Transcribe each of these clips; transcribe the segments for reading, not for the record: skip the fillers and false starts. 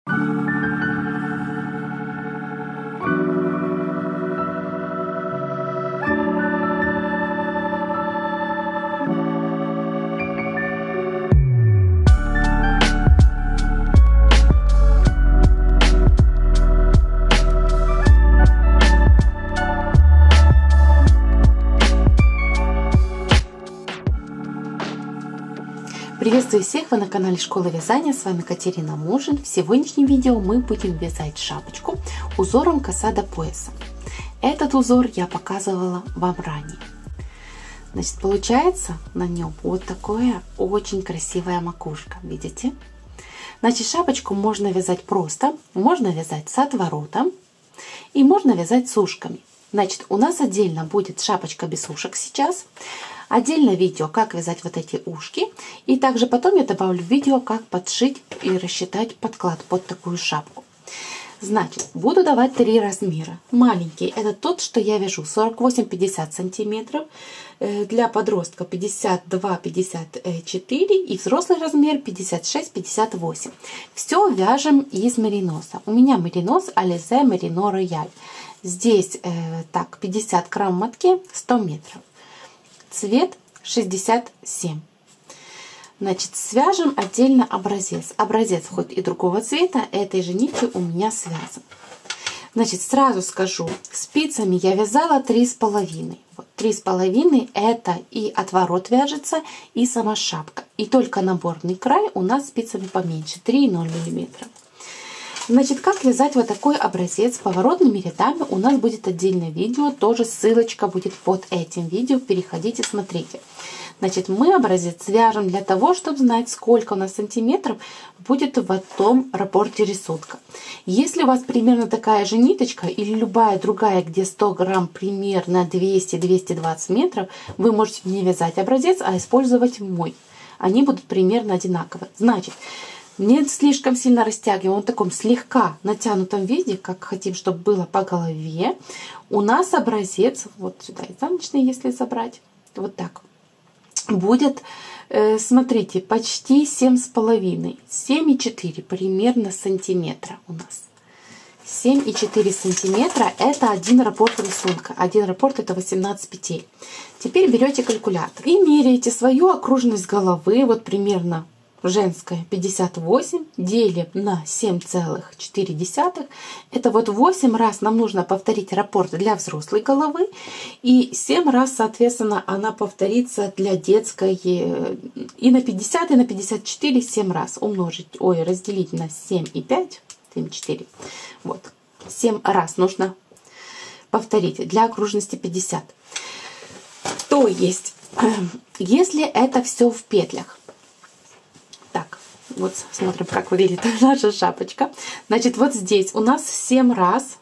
Приветствую всех! Вы на канале Школа Вязания. С вами Катерина Мужин. В сегодняшнем видео мы будем вязать шапочку узором коса до пояса. Этот узор я показывала вам ранее. Значит, получается на нем вот такое очень красивая макушка. Видите? Значит, шапочку можно вязать просто, можно вязать с отворотом и можно вязать с ушками. Значит, у нас отдельно будет шапочка без ушек сейчас. Отдельно видео, как вязать вот эти ушки. И также потом я добавлю видео, как подшить и рассчитать подклад под такую шапку. Значит, буду давать 3 размера. Маленький – это тот, что я вяжу 48-50 сантиметров. Для подростка 52-54 и взрослый размер 56-58. Все вяжем из мериноса. У меня меринос Alize Merino Royal. Здесь так 50 грамм мотки, 100 метров. Цвет 67. Значит, свяжем отдельно образец. Образец хоть и другого цвета, этой же нитью у меня связан. Значит, сразу скажу, спицами я вязала 3,5. Вот, 3,5 это и отворот вяжется, и сама шапка. И только наборный край у нас спицами поменьше, 3,0 мм. Значит, как вязать вот такой образец с поворотными рядами, у нас будет отдельное видео, тоже ссылочка будет под этим видео, переходите, смотрите. Значит, мы образец вяжем для того, чтобы знать, сколько у нас сантиметров будет в этом рапорте рисунка. Если у вас примерно такая же ниточка или любая другая, где 100 грамм примерно 200-220 метров, вы можете не вязать образец, а использовать мой. Они будут примерно одинаковые. Значит, не слишком сильно растягиваем, в таком слегка натянутом виде, как хотим, чтобы было по голове. У нас образец, вот сюда изнаночный, если забрать, вот так, будет, смотрите, почти 7,5, 7,4 примерно сантиметра у нас. 7,4 сантиметра это один раппорт рисунка. Один раппорт это 18 петель. Теперь берете калькулятор и меряете свою окружность головы, вот примерно женская 58, делим на 7,4. Это вот 8 раз нам нужно повторить раппорт для взрослой головы. И 7 раз, соответственно, она повторится для детской. И на 50, и на 54 7 раз умножить, разделить на 7,5, 7,4. Вот, 7 раз нужно повторить для окружности 50. То есть, если это все в петлях. Так, вот смотрим, как выглядит наша шапочка. Значит, вот здесь у нас 7 раз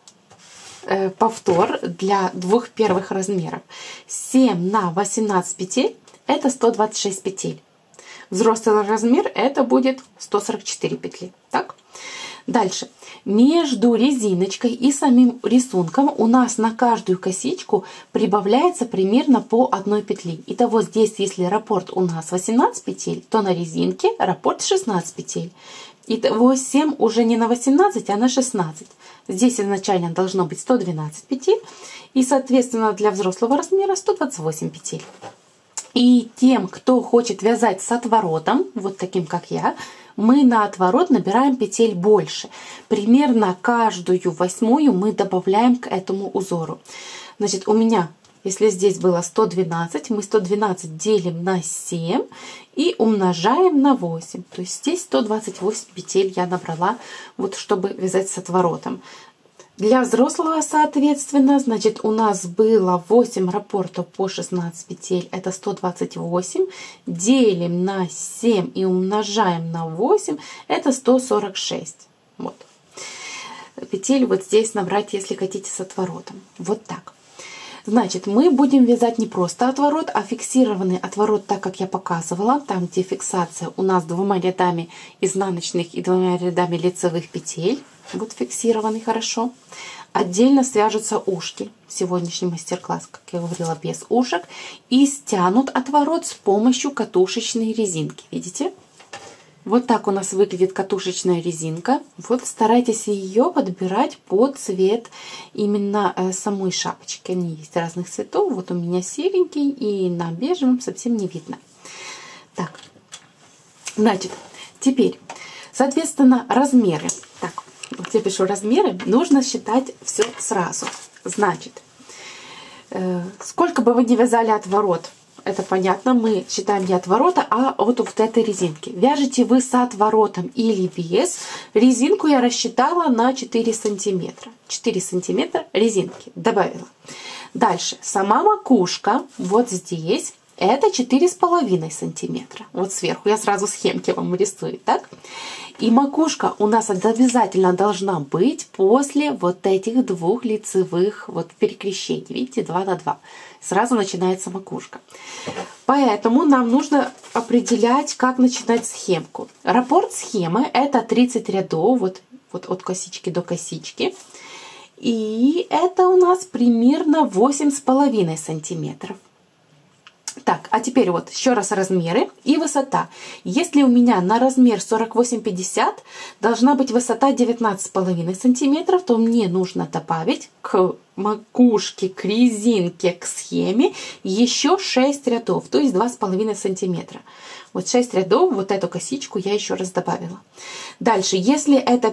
повтор для 2 первых размеров. 7 на 18 петель это 126 петель. Взрослый размер это будет 144 петли. Так? Дальше. Между резиночкой и самим рисунком у нас на каждую косичку прибавляется примерно по 1 петле. Итого здесь, если раппорт у нас 18 петель, то на резинке раппорт 16 петель. Итого 7 уже не на 18, а на 16. Здесь изначально должно быть 112 петель. И, соответственно, для взрослого размера 128 петель. И тем, кто хочет вязать с отворотом, вот таким как я, мы на отворот набираем петель больше. Примерно каждую 8 мы добавляем к этому узору. Значит, у меня, если здесь было 112, мы 112 делим на 7 и умножаем на 8. То есть здесь 128 петель я набрала, вот чтобы вязать с отворотом. Для взрослого, соответственно, значит, у нас было 8 раппортов по 16 петель, это 128. Делим на 7 и умножаем на 8, это 146. Вот. Петель вот здесь набрать, если хотите, с отворотом. Вот так. Значит, мы будем вязать не просто отворот, а фиксированный отворот, так как я показывала. Там, где фиксация у нас 2 рядами изнаночных и 2 рядами лицевых петель. Вот фиксированный хорошо. Отдельно свяжутся ушки. Сегодняшний мастер-класс, как я говорила, без ушек. И стянут отворот с помощью катушечной резинки. Видите? Вот так у нас выглядит катушечная резинка. Вот старайтесь ее подбирать под цвет именно самой шапочки. Они есть разных цветов. Вот у меня серенький, и на бежевом совсем не видно. Так, значит, теперь, соответственно, размеры. Так, вот я пишу размеры. Нужно считать все сразу. Значит, сколько бы вы ни вязали отворот, это понятно, мы считаем не от ворота, а вот этой резинки. Вяжете вы с отворотом или без. Резинку я рассчитала на 4 сантиметра. 4 сантиметра резинки добавила. Дальше, сама макушка вот здесь, это 4,5 сантиметра. Вот сверху, я сразу схемки вам рисую, так? И макушка у нас обязательно должна быть после вот этих двух лицевых вот перекрещений. Видите, 2 на 2. Сразу начинается макушка. Поэтому нам нужно определять, как начинать схемку. Раппорт схемы это 30 рядов, вот от косички до косички. И это у нас примерно 8,5 сантиметров. Так, а теперь вот еще раз размеры и высота. Если у меня на размер 48-50 должна быть высота 19,5 сантиметров, то мне нужно добавить к макушке, к резинке, к схеме еще 6 рядов, то есть 2,5 сантиметра. Вот 6 рядов, вот эту косичку я еще раз добавила. Дальше, если это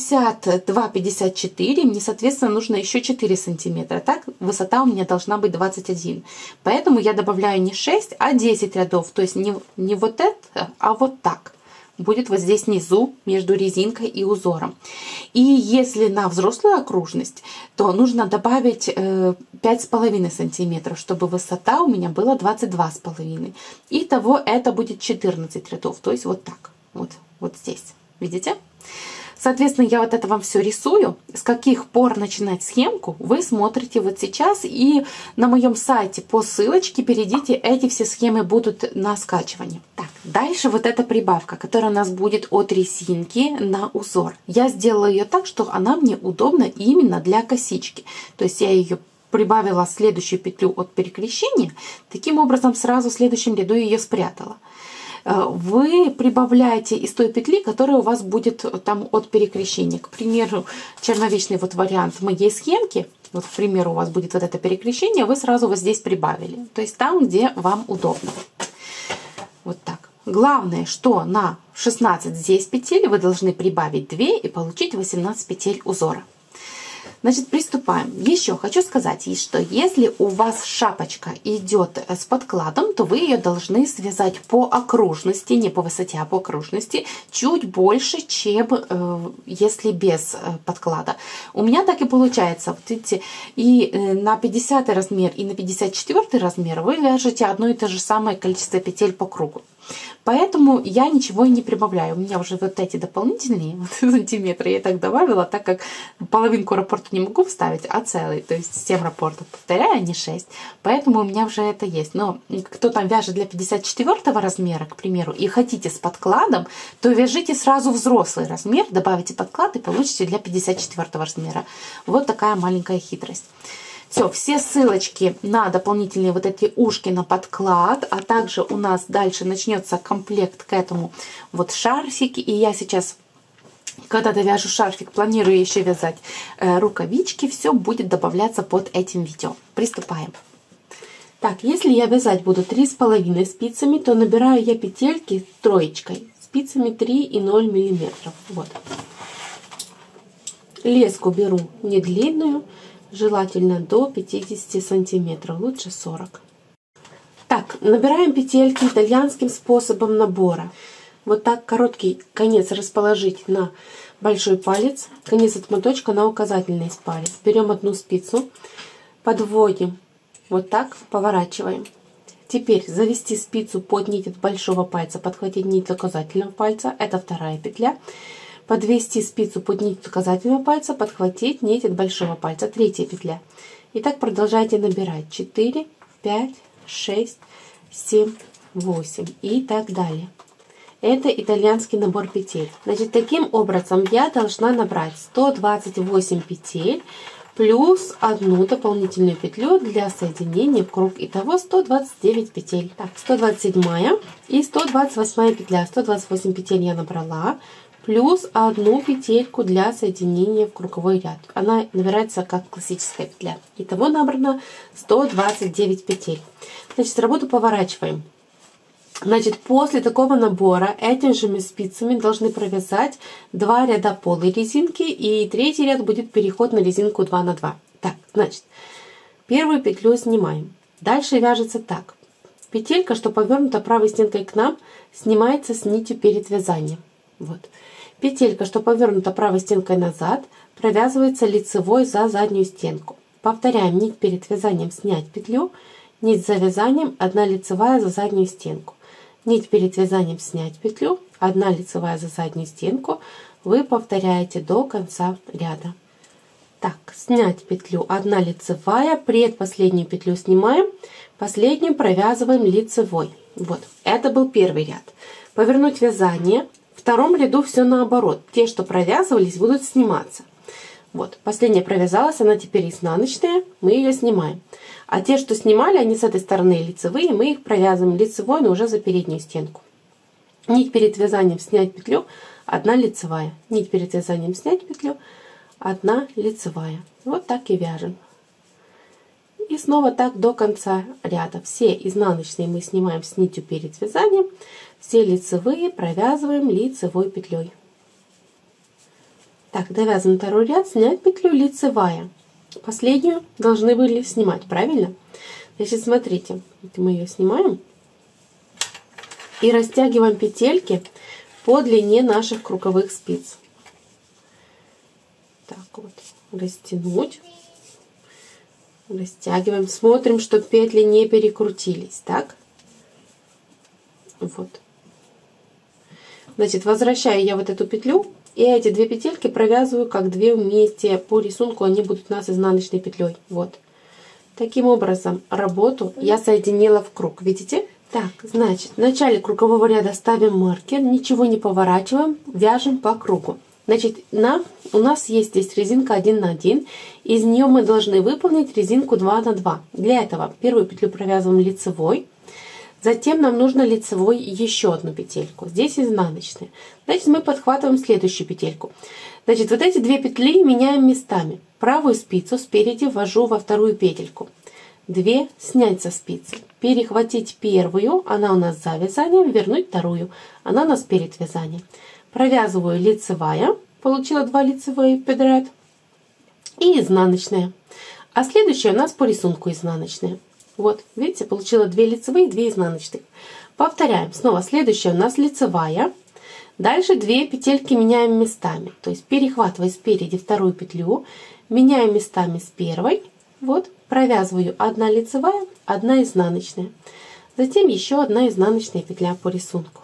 52-54, мне, соответственно, нужно еще 4 сантиметра. Так, высота у меня должна быть 21. Поэтому я добавляю не 6, а 10 рядов. То есть не вот это, а вот так. Будет вот здесь внизу между резинкой и узором. И если на взрослую окружность, то нужно добавить 5,5 сантиметров, чтобы высота у меня была 22,5. Итого это будет 14 рядов, то есть вот так, вот здесь. Видите? Соответственно, я вот это вам все рисую. С каких пор начинать схемку, вы смотрите вот сейчас. И на моем сайте по ссылочке перейдите, эти все схемы будут на скачивании. Так, дальше вот эта прибавка, которая у нас будет от резинки на узор. Я сделала ее так, что она мне удобна именно для косички. То есть я ее прибавила следующую петлю от перекрещения. Таким образом, сразу в следующем ряду ее спрятала. Вы прибавляете из той петли, которая у вас будет там от перекрещения. К примеру, черновичный вот вариант моей схемки, вот, к примеру, у вас будет вот это перекрещение, вы сразу вот здесь прибавили. То есть там, где вам удобно. Вот так. Главное, что на 16 здесь петель вы должны прибавить 2 и получить 18 петель узора. Значит, приступаем. Еще хочу сказать, что если у вас шапочка идет с подкладом, то вы ее должны связать по окружности, не по высоте, а по окружности, чуть больше, чем если без подклада. У меня так и получается. Вот видите, и на 50 размер, и на 54 размер вы вяжете одно и то же самое количество петель по кругу. Поэтому я ничего и не прибавляю. У меня уже вот эти дополнительные сантиметры я так добавила, так как половинку раппорта не могу вставить, а целый. То есть 7 раппортов, повторяю, а не 6. Поэтому у меня уже это есть. Но кто там вяжет для 54 размера, к примеру, и хотите с подкладом, то вяжите сразу взрослый размер, добавите подклад и получите для 54 размера. Вот такая маленькая хитрость. Все ссылочки на дополнительные вот эти ушки на подклад, а также у нас дальше начнется комплект к этому вот шарфик. И я сейчас, когда довяжу шарфик, планирую еще вязать рукавички. Все будет добавляться под этим видео. Приступаем. Так, если я вязать буду 3,5 спицами, то набираю я петельки троечкой, спицами 3,0 мм. Вот. Леску беру не длинную, желательно до 50 сантиметров, лучше 40. Так, набираем петельки итальянским способом набора. Вот так короткий конец расположить на большой палец, конец от моточка на указательный палец. Берем одну спицу, подводим, вот так поворачиваем. Теперь завести спицу под нить от большого пальца, подхватить нить указательного пальца, это вторая петля. Подвести спицу под нить указательного пальца, подхватить нить от большого пальца, третья петля. И так продолжайте набирать 4, 5, 6, 7, 8 и так далее. Это итальянский набор петель. Значит, таким образом я должна набрать 128 петель плюс одну дополнительную петлю для соединения в круг. Итого 129 петель. Так, 127 и 128 петля. 128 петель я набрала, плюс одну петельку для соединения в круговой ряд. Она набирается как классическая петля. Итого набрано 129 петель. Значит, работу поворачиваем. Значит, после такого набора этими же спицами должны провязать 2 ряда полой резинки, и третий ряд будет переход на резинку 2 на 2. Так, значит, первую петлю снимаем. Дальше вяжется так. Петелька, что повернута правой стенкой к нам, снимается с нитью перед вязанием. Вот. Петелька, что повернута правой стенкой назад, провязывается лицевой за заднюю стенку. Повторяем: нить перед вязанием снять петлю, нить за вязанием 1 лицевая за заднюю стенку. Нить перед вязанием снять петлю, 1 лицевая за заднюю стенку. Вы повторяете до конца ряда. Так, снять петлю, 1 лицевая, предпоследнюю петлю снимаем, последнюю провязываем лицевой. Вот, это был первый ряд. Повернуть вязание. В втором ряду все наоборот. Те, что провязывались, будут сниматься. Вот, последняя провязалась, она теперь изнаночная, мы ее снимаем. А те, что снимали, они с этой стороны лицевые, мы их провязываем лицевой, но уже за переднюю стенку. Нить перед вязанием снять петлю, 1 лицевая. Нить перед вязанием снять петлю, 1 лицевая. Вот так и вяжем. И снова так до конца ряда. Все изнаночные мы снимаем с нитью перед вязанием, все лицевые провязываем лицевой петлей. Так, довязан второй ряд, снять петлю, лицевая. Последнюю должны были снимать, правильно? Значит, смотрите, мы ее снимаем и растягиваем петельки по длине наших круговых спиц. Так вот, растянуть, растягиваем, смотрим, чтобы петли не перекрутились, так? Вот. Значит, возвращаю я вот эту петлю. И эти 2 петельки провязываю как 2 вместе. По рисунку они будут у нас изнаночной петлей. Вот. Таким образом, работу я соединила в круг. Видите? Так, значит, в начале кругового ряда ставим маркер, ничего не поворачиваем, вяжем по кругу. Значит, у нас есть здесь резинка 1 на 1. Из нее мы должны выполнить резинку 2 на 2. Для этого первую петлю провязываем лицевой. Затем нам нужно лицевой еще одну петельку. Здесь изнаночная. Значит, мы подхватываем следующую петельку. Значит, вот эти 2 петли меняем местами. Правую спицу спереди ввожу во вторую петельку. 2 снять со спицы. Перехватить первую, она у нас за вязанием, вернуть вторую, она у нас перед вязанием. Провязываю лицевая, получила 2 лицевые подряд, и изнаночная. А следующая у нас по рисунку изнаночная. Вот, видите, получила 2 лицевые, 2 изнаночных. Повторяем. Снова следующая у нас лицевая. Дальше 2 петельки меняем местами. То есть перехватываю спереди вторую петлю, меняю местами с первой. Вот, провязываю 1 лицевая, 1 изнаночная. Затем еще 1 изнаночная петля по рисунку.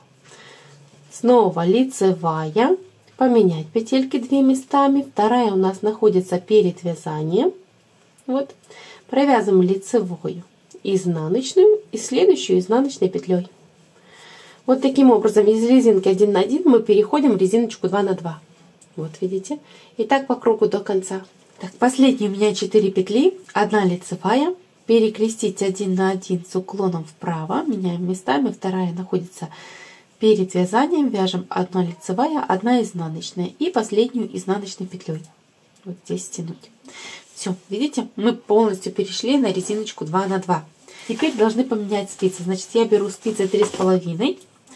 Снова лицевая. Поменять петельки 2 местами. Вторая у нас находится перед вязанием. Вот, провязываем лицевую, изнаночную и следующую изнаночной петлей. Вот таким образом из резинки 1 на 1 мы переходим в резиночку 2 на 2. Вот видите. И так по кругу до конца. Так, последние у меня 4 петли, 1 лицевая, перекрестить 1 на 1 с уклоном вправо, меняем местами, вторая находится перед вязанием, вяжем 1 лицевая, 1 изнаночная и последнюю изнаночной петлей. Вот здесь стянуть. Все, видите, мы полностью перешли на резиночку 2 на 2. Теперь должны поменять спицы. Значит, я беру спицы 3,5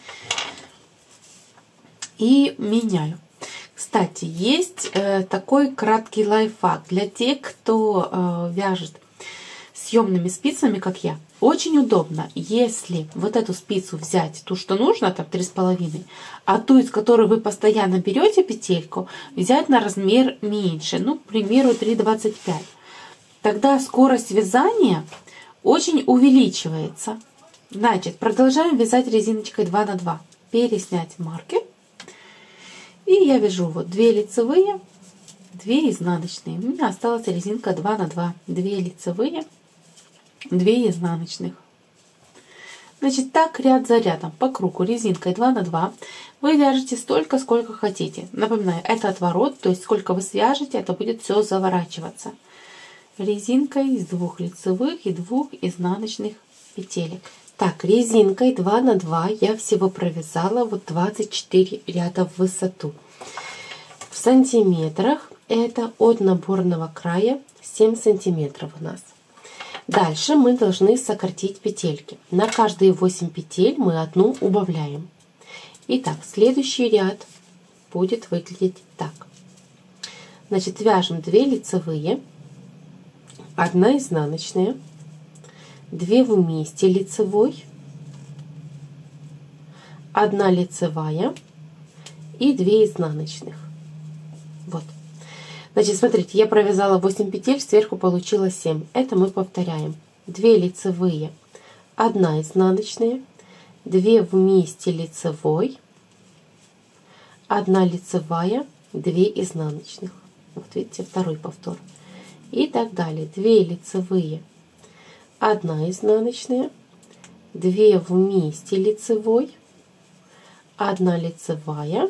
и меняю. Кстати, есть такой краткий лайфхак для тех, кто вяжет съемными спицами, как я. Очень удобно, если вот эту спицу взять, ту, что нужно, там 3,5, а ту, из которой вы постоянно берете петельку, взять на размер меньше, ну, к примеру, 3,25. Тогда скорость вязания очень увеличивается. Значит, продолжаем вязать резиночкой 2 на 2. Переснять маркер. И я вяжу вот 2 лицевые, 2 изнаночные. У меня осталась резинка 2 на 2. 2 лицевые, 2 изнаночных. Значит, так ряд за рядом по кругу резинкой 2 на 2 вы вяжете столько, сколько хотите. Напоминаю, это отворот, то есть сколько вы свяжете, это будет все заворачиваться. резинкой из 2 лицевых и 2 изнаночных петелек. Так, резинкой 2 на 2 я всего провязала вот 24 ряда в высоту. В сантиметрах это от наборного края 7 сантиметров у нас. Дальше мы должны сократить петельки. На каждые 8 петель мы одну убавляем. Итак, следующий ряд будет выглядеть так. Значит, вяжем 2 лицевые, 1 изнаночная, 2 вместе лицевой, 1 лицевая и 2 изнаночных. Вот. Значит, смотрите, я провязала 8 петель, сверху получилось 7. Это мы повторяем. 2 лицевые, 1 изнаночная, 2 вместе лицевой, 1 лицевая, 2 изнаночных. Вот видите, второй повтор. И так далее. 2 лицевые, 1 изнаночная, 2 вместе лицевой, 1 лицевая,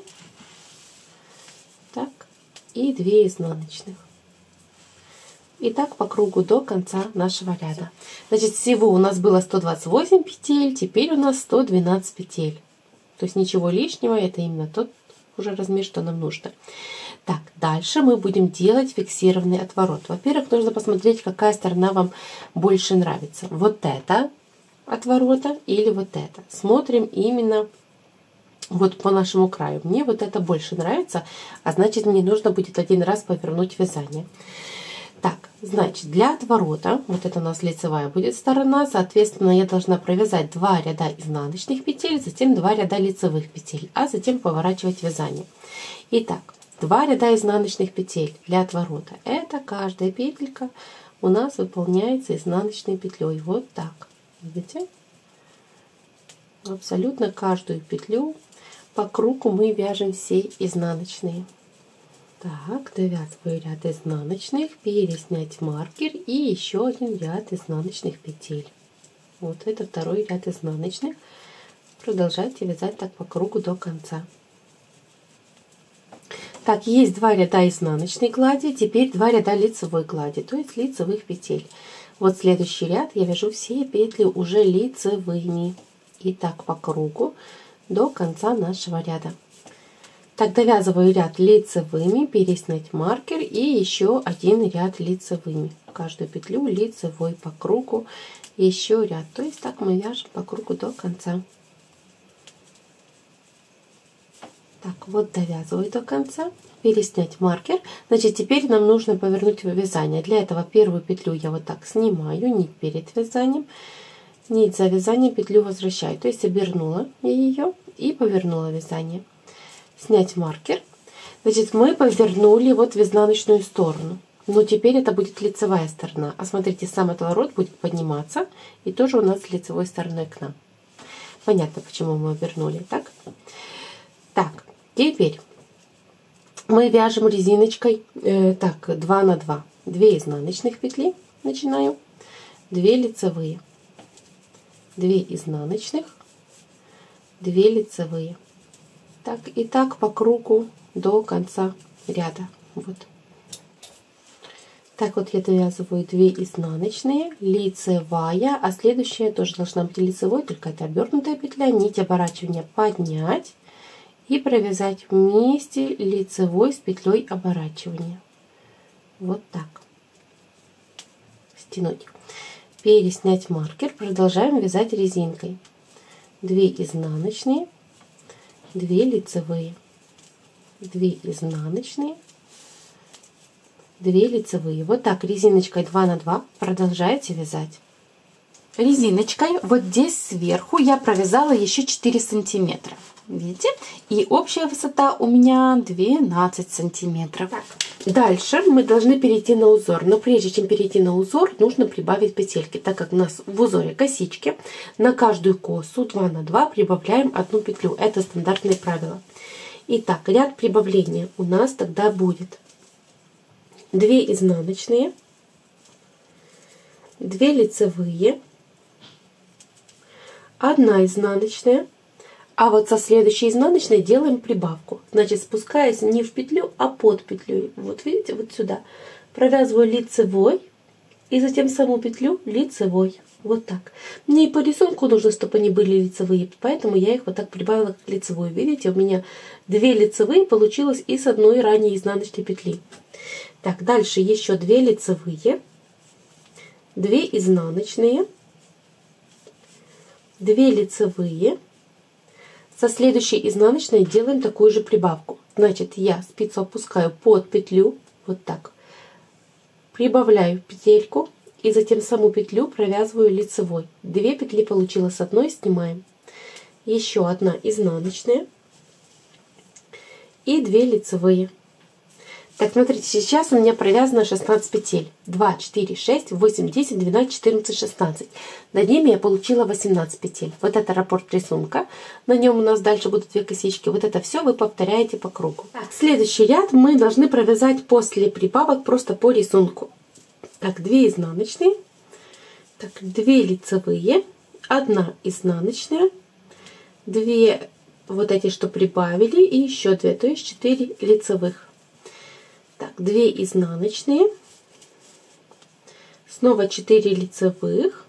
так, и 2 изнаночных. И так по кругу до конца нашего ряда. Значит, всего у нас было 128 петель, теперь у нас 112 петель. То есть ничего лишнего, это именно тот уже размер, что нам нужно. Так, дальше мы будем делать фиксированный отворот. Во-первых, нужно посмотреть, какая сторона вам больше нравится. Вот это отворота или вот это. Смотрим именно вот по нашему краю. Мне вот это больше нравится, а значит, мне нужно будет один раз повернуть вязание. Так, значит, для отворота, вот это у нас лицевая будет сторона, соответственно, я должна провязать 2 ряда изнаночных петель, затем 2 ряда лицевых петель, а затем поворачивать вязание. Итак, 2 ряда изнаночных петель для отворота. Это каждая петелька у нас выполняется изнаночной петлей. Вот так. Видите? Абсолютно каждую петлю по кругу мы вяжем все изнаночные. Так, довязываю ряд изнаночных, переснять маркер и еще один ряд изнаночных петель. Вот это второй ряд изнаночных. Продолжайте вязать так по кругу до конца. Так, есть 2 ряда изнаночной глади, теперь 2 ряда лицевой глади, то есть лицевых петель. Вот следующий ряд я вяжу все петли уже лицевыми. И так по кругу до конца нашего ряда. Так, довязываю ряд лицевыми, переснять маркер и еще один ряд лицевыми. Каждую петлю лицевой по кругу, еще ряд. То есть так мы вяжем по кругу до конца. Так, вот довязываю до конца, переснять маркер. Значит, теперь нам нужно повернуть вязание. Для этого первую петлю я вот так снимаю, нить перед вязанием, нить за вязанием, петлю возвращаю. То есть обернула я ее и повернула вязание. Снять маркер. Значит, мы повернули вот в изнаночную сторону. Но теперь это будет лицевая сторона. А смотрите, сам отворот будет подниматься и тоже у нас с лицевой стороной к нам. Понятно, почему мы обернули, так? Так. Теперь мы вяжем резиночкой, так, 2 на 2. 2 изнаночных петли, начинаю, 2 лицевые, 2 изнаночных, 2 лицевые. Так, и так по кругу до конца ряда. Вот. Так вот я довязываю 2 изнаночные, лицевая, а следующая тоже должна быть лицевой, только это обернутая петля, нить оборачивания поднять и провязать вместе лицевой с петлей оборачивания. Вот так. Стянуть. Переснять маркер. Продолжаем вязать резинкой. 2 изнаночные, 2 лицевые, 2 изнаночные, 2 лицевые. Вот так резиночкой 2 на 2 продолжаете вязать. Резиночкой вот здесь сверху я провязала еще 4 сантиметра. Видите? И общая высота у меня 12 сантиметров. Так. Дальше мы должны перейти на узор. Но прежде чем перейти на узор, нужно прибавить петельки. Так как у нас в узоре косички, на каждую косу 2 на 2 прибавляем 1 петлю. Это стандартные правила. Итак, ряд прибавления у нас тогда будет 2 изнаночные, 2 лицевые, 1 изнаночная. А вот со следующей изнаночной делаем прибавку. Значит, спускаясь не в петлю, а под петлей. Вот видите, вот сюда. Провязываю лицевой, и затем саму петлю лицевой. Вот так. Мне и по рисунку нужно, чтобы они были лицевые, поэтому я их вот так прибавила как лицевую. Видите, у меня 2 лицевые получилось и с одной ранней изнаночной петли. Так, дальше еще 2 лицевые, 2 изнаночные, 2 лицевые. Со следующей изнаночной делаем такую же прибавку. Значит, я спицу опускаю под петлю, вот так, прибавляю петельку и затем саму петлю провязываю лицевой. 2 петли получилось с одной, снимаем. Еще 1 изнаночная и 2 лицевые. Так, смотрите, сейчас у меня провязано 16 петель. 2, 4, 6, 8, 10, 12, 14, 16. Над ними я получила 18 петель. Вот это раппорт рисунка. На нем у нас дальше будут 2 косички. Вот это все вы повторяете по кругу. Так, следующий ряд мы должны провязать после прибавок просто по рисунку. Так, 2 изнаночные. Так, 2 лицевые. 1 изнаночная. 2 вот эти, что прибавили. И еще 2, то есть 4 лицевых. Так, 2 изнаночные, снова 4 лицевых,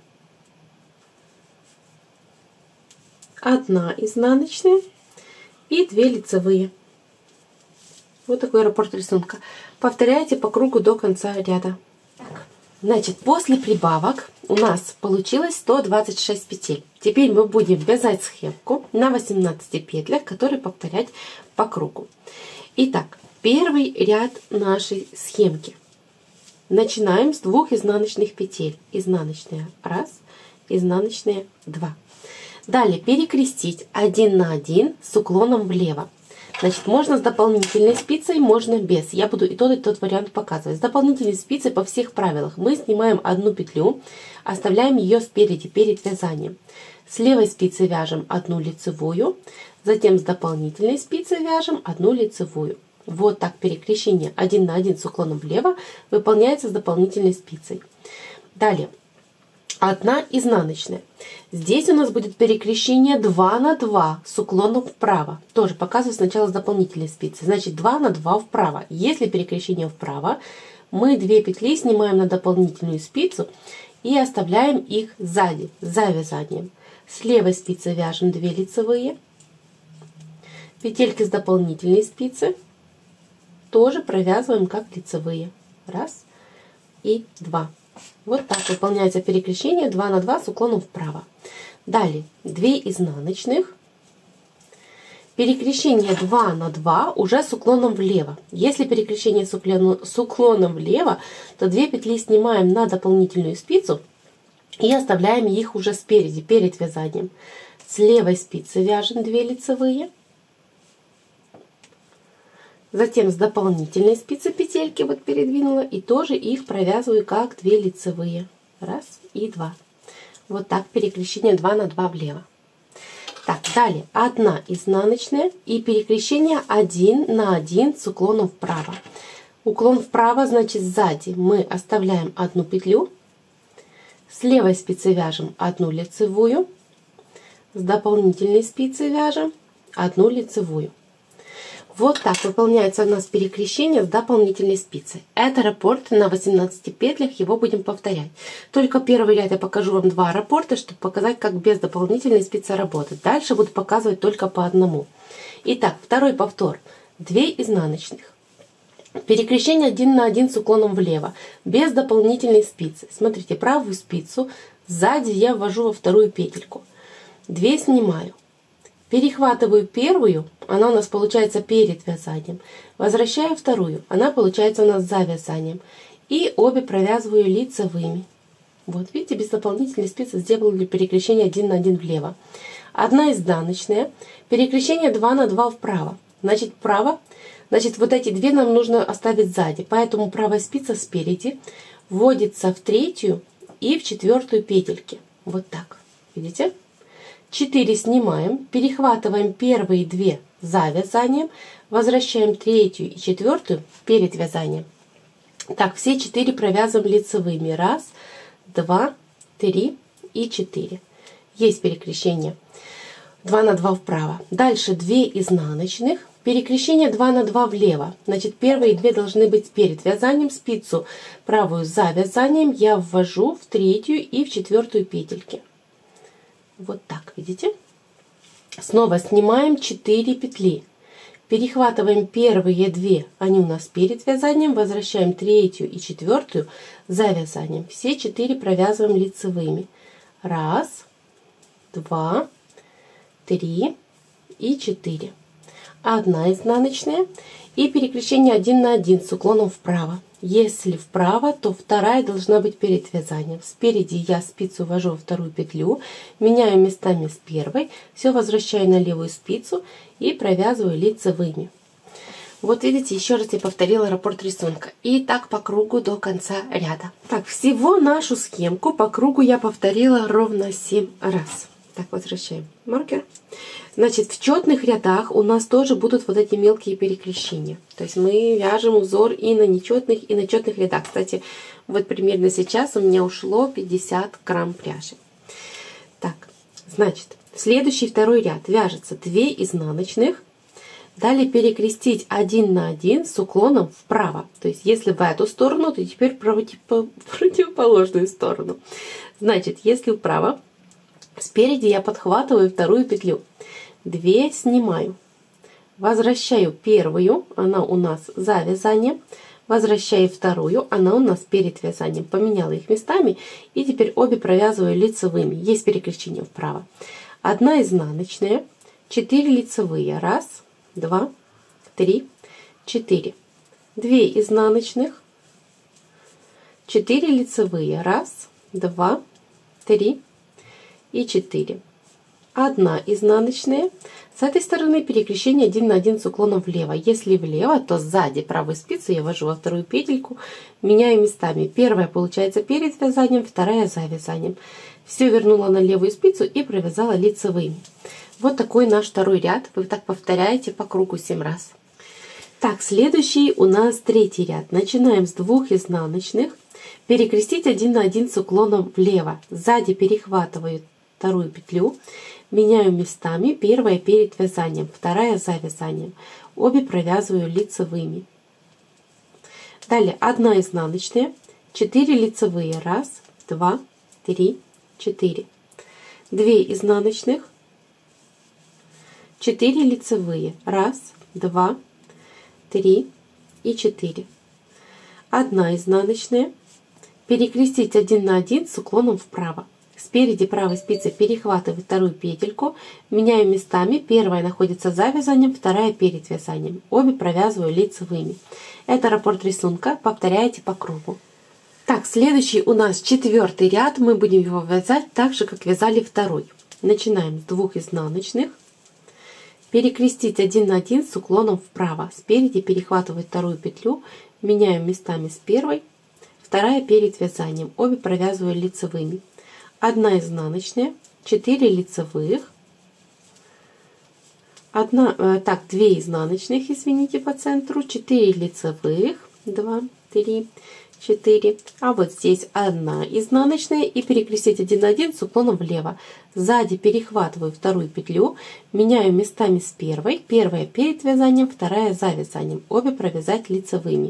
1 изнаночная и 2 лицевые. Вот такой раппорт рисунка. Повторяйте по кругу до конца ряда. Так, значит, после прибавок у нас получилось 126 петель. Теперь мы будем вязать схемку на 18 петлях, которые повторять по кругу. Итак, первый ряд нашей схемки. Начинаем с 2 изнаночных петель. Изнаночная 1, изнаночная 2. Далее перекрестить 1 на 1 с уклоном влево. Значит, можно с дополнительной спицей, можно без. Я буду и тот вариант показывать. С дополнительной спицей по всех правилах мы снимаем 1 петлю, оставляем ее спереди, перед вязанием. С левой спицы вяжем 1 лицевую, затем с дополнительной спицей вяжем 1 лицевую. Вот так перекрещение 1 на 1 с уклоном влево выполняется с дополнительной спицей. Далее 1 изнаночная. Здесь у нас будет перекрещение 2 на 2 с уклоном вправо. Тоже показываю сначала с дополнительной спицы. Значит, 2 на 2 вправо. Если перекрещение вправо, мы 2 петли снимаем на дополнительную спицу и оставляем их сзади, за вязанием. С левой спицы вяжем 2 лицевые. Петельки с дополнительной спицы тоже провязываем как лицевые. 1 и 2. Вот так выполняется перекрещение 2 на 2 с уклоном вправо. Далее 2 изнаночных. Перекрещение 2 на 2 уже с уклоном влево. Если перекрещение с уклоном влево, то 2 петли снимаем на дополнительную спицу и оставляем их уже спереди, перед вязанием. С левой спицы вяжем 2 лицевые. Затем с дополнительной спицы петельки вот передвинула и тоже их провязываю как 2 лицевые. 1 и 2. Вот так перекрещение 2 на 2 влево. Так, далее 1 изнаночная и перекрещение 1 на 1 с уклоном вправо. Уклон вправо, значит, сзади мы оставляем 1 петлю. С левой спицы вяжем 1 лицевую. С дополнительной спицы вяжем 1 лицевую. Вот так выполняется у нас перекрещение с дополнительной спицей. Это раппорт на 18 петлях, его будем повторять. Только первый ряд я покажу вам 2 раппорта, чтобы показать, как без дополнительной спицы работать. Дальше буду показывать только по одному. Итак, второй повтор. 2 изнаночных. Перекрещение 1 на 1 с уклоном влево, без дополнительной спицы. Смотрите, правую спицу сзади я ввожу во вторую петельку. 2 снимаю. Перехватываю первую, она у нас получается перед вязанием. Возвращаю вторую, она получается у нас за вязанием. И обе провязываю лицевыми. Вот видите, без дополнительной спицы сделали перекрещение 1 на 1 влево. 1 изнаночная, перекрещение 2 на 2 вправо. Значит, вправо, значит, вот эти 2 нам нужно оставить сзади. Поэтому правая спица спереди вводится в 3 и в 4 петельки. Вот так, видите? 4 снимаем, перехватываем первые 2 за вязанием, возвращаем 3 и 4 перед вязанием. Так, все 4 провязываем лицевыми. 1, 2, 3 и 4. Есть перекрещение 2 на 2 вправо. Дальше 2 изнаночных, перекрещение 2 на 2 влево. Значит, первые две должны быть перед вязанием. Спицу правую за вязанием я ввожу в третью и в четвертую петельки. Вот так, видите? Снова снимаем 4 петли. Перехватываем первые две, они у нас перед вязанием, возвращаем третью и четвертую за вязанием. Все 4 провязываем лицевыми. 1, 2, 3 и 4. 1 изнаночная и перекрещение 1 на 1 с уклоном вправо. Если вправо, то вторая должна быть перед вязанием. Спереди я спицу ввожу во вторую петлю, меняю местами с первой, все возвращаю на левую спицу и провязываю лицевыми. Вот видите, еще раз я повторила раппорт рисунка. И так по кругу до конца ряда. Так, всего нашу схемку по кругу я повторила ровно 7 раз. Так, возвращаем маркер. Значит, в четных рядах у нас тоже будут вот эти мелкие перекрещения. То есть мы вяжем узор и на нечетных, и на четных рядах. Кстати, вот примерно сейчас у меня ушло 50 грамм пряжи. Так, значит, следующий второй ряд вяжется 2 изнаночных. Далее перекрестить 1 на 1 с уклоном вправо. То есть если в эту сторону, то теперь в противоположную сторону. Значит, если вправо, спереди я подхватываю вторую петлю. 2 снимаю. Возвращаю первую, она у нас за вязанием. Возвращаю вторую, она у нас перед вязанием. Поменяла их местами. И теперь обе провязываю лицевыми. Есть перекрещение вправо. 1 изнаночная, 4 лицевые. 1, 2, 3, 4. 2 изнаночных, 4 лицевые. 1, 2, 3 и 4. 1 изнаночная. С этой стороны перекрещение 1 на 1 с уклоном влево. Если влево, то сзади правую спицу я ввожу во вторую петельку, меняю местами. Первая получается перед вязанием, вторая за вязанием. Все вернула на левую спицу и провязала лицевыми. Вот такой наш второй ряд. Вы так повторяете по кругу 7 раз. Так, следующий у нас третий ряд. Начинаем с 2 изнаночных. Перекрестить 1 на 1 с уклоном влево. Сзади перехватываю вторую петлю, меняю местами. Первая перед вязанием, вторая за вязанием. Обе провязываю лицевыми. Далее 1 изнаночная, 4 лицевые. 1, 2, 3, 4. 2 изнаночных, 4 лицевые. 1, 2, 3 и 4. 1 изнаночная. Перекрестить 1 на 1 с уклоном вправо. Спереди правой спицы перехватываю вторую петельку, меняю местами. Первая находится за вязанием, вторая перед вязанием. Обе провязываю лицевыми. Это раппорт рисунка. Повторяйте по кругу. Так, следующий у нас 4-й ряд. Мы будем его вязать так же, как вязали второй. Начинаем с 2 изнаночных. Перекрестить 1 на 1 с уклоном вправо. Спереди перехватываю вторую петлю, меняю местами с первой, вторая перед вязанием. Обе провязываю лицевыми. 1 изнаночная, 4 лицевых, 2 изнаночных, извините, по центру, 4 лицевых, 2, 3, 4, а вот здесь 1 изнаночная и перекрестить 1 на 1 с уклоном влево. Сзади перехватываю вторую петлю, меняю местами с первой, первая перед вязанием, вторая за вязанием, обе провязать лицевыми.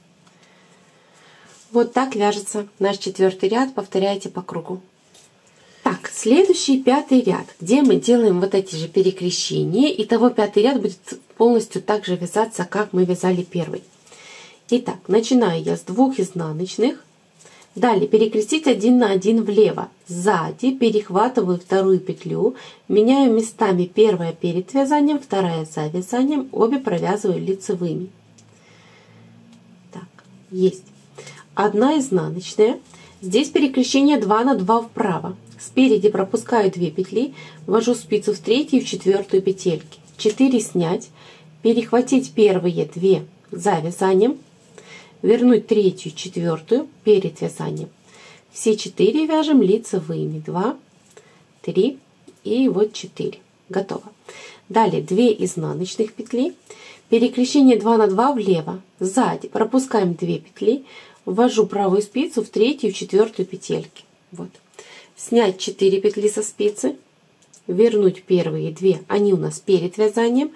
Вот так вяжется наш 4-й ряд, повторяйте по кругу. Так, следующий 5-й ряд, где мы делаем вот эти же перекрещения. Итого 5-й ряд будет полностью так же вязаться, как мы вязали первый. Итак, начинаю я с 2 изнаночных. Далее перекрестить 1 на 1 влево. Сзади перехватываю вторую петлю, меняю местами. Первая перед вязанием, вторая за вязанием. Обе провязываю лицевыми. Так, есть. 1 изнаночная. Здесь перекрещение 2 на 2 вправо. Спереди пропускаю 2 петли, ввожу спицу в третью и в четвертую петельки. 4 снять, перехватить первые 2 за вязанием, вернуть третью и четвертую перед вязанием. Все 4 вяжем лицевыми. 2, 3 и вот 4. Готово. Далее 2 изнаночных петли, перекрещение 2 на 2 влево. Сзади пропускаем 2 петли, ввожу правую спицу в третью и четвертую петельки. Вот. Снять 4 петли со спицы, вернуть первые 2, они у нас перед вязанием,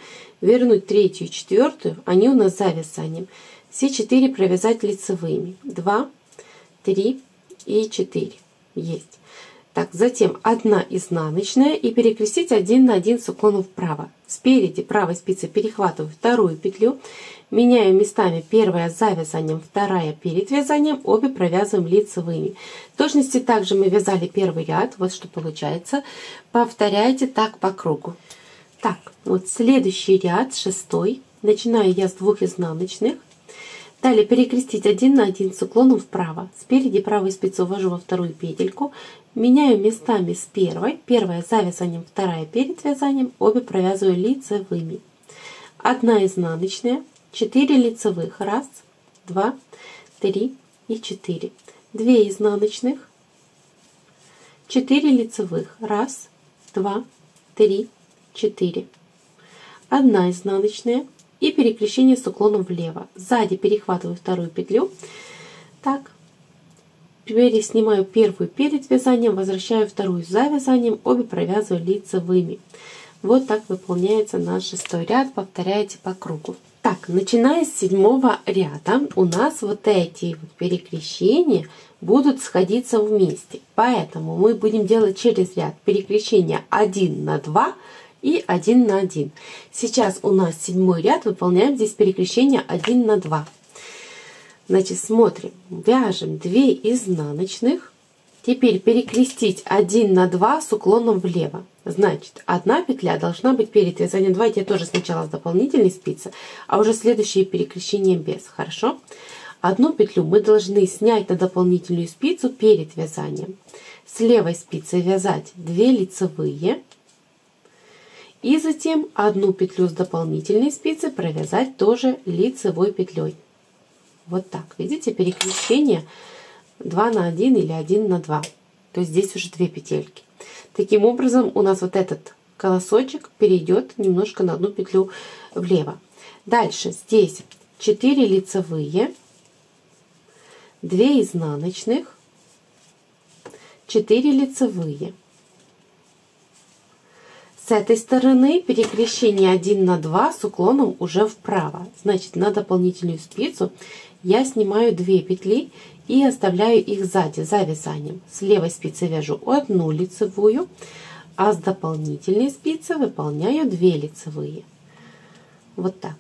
вернуть третью и четвертую, они у нас завязанием. Все 4 провязать лицевыми. 2, 3 и 4. Есть. Так, затем 1 изнаночная и перекрестить 1 на 1 с уклоном вправо. Спереди правой спицы перехватываю вторую петлю, меняю местами первая за вязанием, вторая перед вязанием, обе провязываем лицевыми. В точности также мы вязали первый ряд, вот что получается. Повторяйте так по кругу. Так, вот следующий ряд, 6. Начинаю я с 2 изнаночных. Далее перекрестить 1 на 1 с уклоном вправо. Спереди правую спицу ввожу во вторую петельку. Меняю местами с первой. Первая за вязанием, вторая перед вязанием. Обе провязываю лицевыми. 1 изнаночная, 4 лицевых. 1, 2, 3 и 4. 2 изнаночных, 4 лицевых. 1, 2, 3, 4. 1 изнаночная. И перекрещение с уклоном влево. Сзади перехватываю вторую петлю. Так. Снимаю первую перед вязанием, возвращаю вторую за вязанием, обе провязываю лицевыми. Вот так выполняется наш 6 ряд. Повторяйте по кругу. Так, начиная с 7 ряда у нас вот эти вот перекрещения будут сходиться вместе. Поэтому мы будем делать через ряд перекрещения 1 на 2 и 1 на 1. Сейчас у нас 7 ряд, выполняем здесь перекрещение 1 на 2. Значит, смотрим, вяжем 2 изнаночных. Теперь перекрестить 1 на 2 с уклоном влево. Значит, 1 петля должна быть перед вязанием. Давайте я тоже сначала с дополнительной спицы, а уже следующие перекрещения без. Хорошо? 1 петлю мы должны снять на дополнительную спицу перед вязанием. С левой спицы вязать 2 лицевые. И затем 1 петлю с дополнительной спицы провязать тоже лицевой петлей. Вот так. Видите, перекрещение 2 на 1 или 1 на 2. То есть здесь уже 2 петельки. Таким образом у нас вот этот колосочек перейдет немножко на 1 петлю влево. Дальше здесь 4 лицевые, 2 изнаночных, 4 лицевые. С этой стороны перекрещение 1 на 2 с уклоном уже вправо. Значит, на дополнительную спицу я снимаю 2 петли и оставляю их сзади, за вязанием. С левой спицы вяжу 1 лицевую, а с дополнительной спицы выполняю 2 лицевые. Вот так.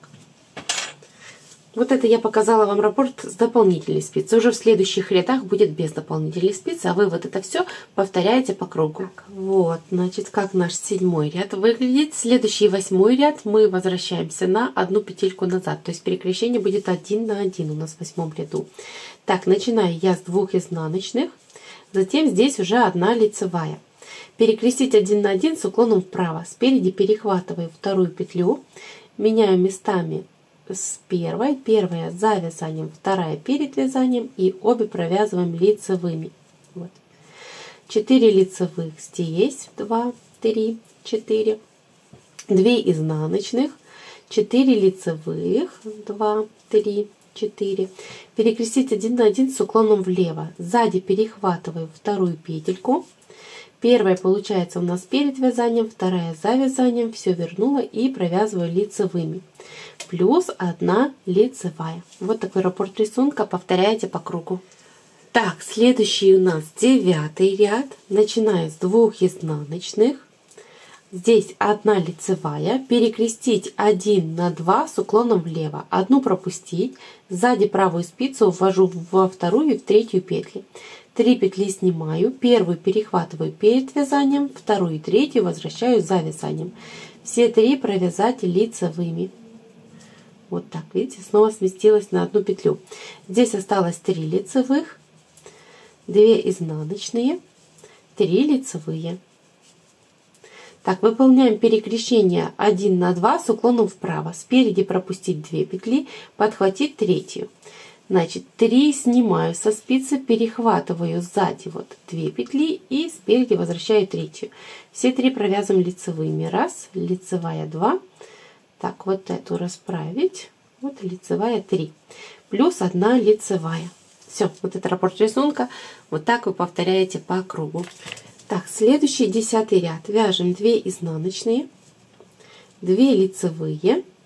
Вот это я показала вам раппорт с дополнительной спицы. Уже в следующих рядах будет без дополнительной спицы, а вы вот это все повторяете по кругу. Так, вот, значит, как наш 7 ряд выглядит. Следующий 8 ряд мы возвращаемся на 1 петельку назад. То есть перекрещение будет 1 на 1 у нас в 8 ряду. Так, начинаю я с 2 изнаночных. Затем здесь уже 1 лицевая. Перекрестить 1 на 1 с уклоном вправо. Спереди перехватываю вторую петлю. Меняю местами с первой. Первая за вязанием, вторая перед вязанием. И обе провязываем лицевыми. Вот. 4 лицевых здесь. 2, 3, 4. 2 изнаночных. 4 лицевых. 2, 3, 4. Перекрестить 1 на 1 с уклоном влево. Сзади перехватываю вторую петельку. Первая получается у нас перед вязанием, вторая за вязанием. Все вернула и провязываю лицевыми. Плюс 1 лицевая. Вот такой раппорт рисунка. Повторяйте по кругу. Так, следующий у нас 9 ряд. Начиная с 2 изнаночных. Здесь 1 лицевая. Перекрестить 1 на 2 с уклоном влево. Одну пропустить. Сзади правую спицу ввожу во вторую и в третью петли. 3 петли снимаю, первую перехватываю перед вязанием, вторую и третью возвращаю за вязанием. Все 3 провязать лицевыми. Вот так, видите, снова сместилась на 1 петлю. Здесь осталось 3 лицевых, 2 изнаночные, 3 лицевые. Так, выполняем перекрещение 1 на 2 с уклоном вправо. Спереди пропустить 2 петли, подхватить третью. Значит, 3 снимаю со спицы, перехватываю сзади вот 2 петли и спереди возвращаю третью. Все 3 провязываем лицевыми. 1, лицевая 2. Так, вот эту расправить. Вот лицевая 3. Плюс 1 лицевая. Все, вот это раппорт рисунка. Вот так вы повторяете по кругу. Так, следующий 10 ряд. Вяжем 2 изнаночные, 2 лицевые.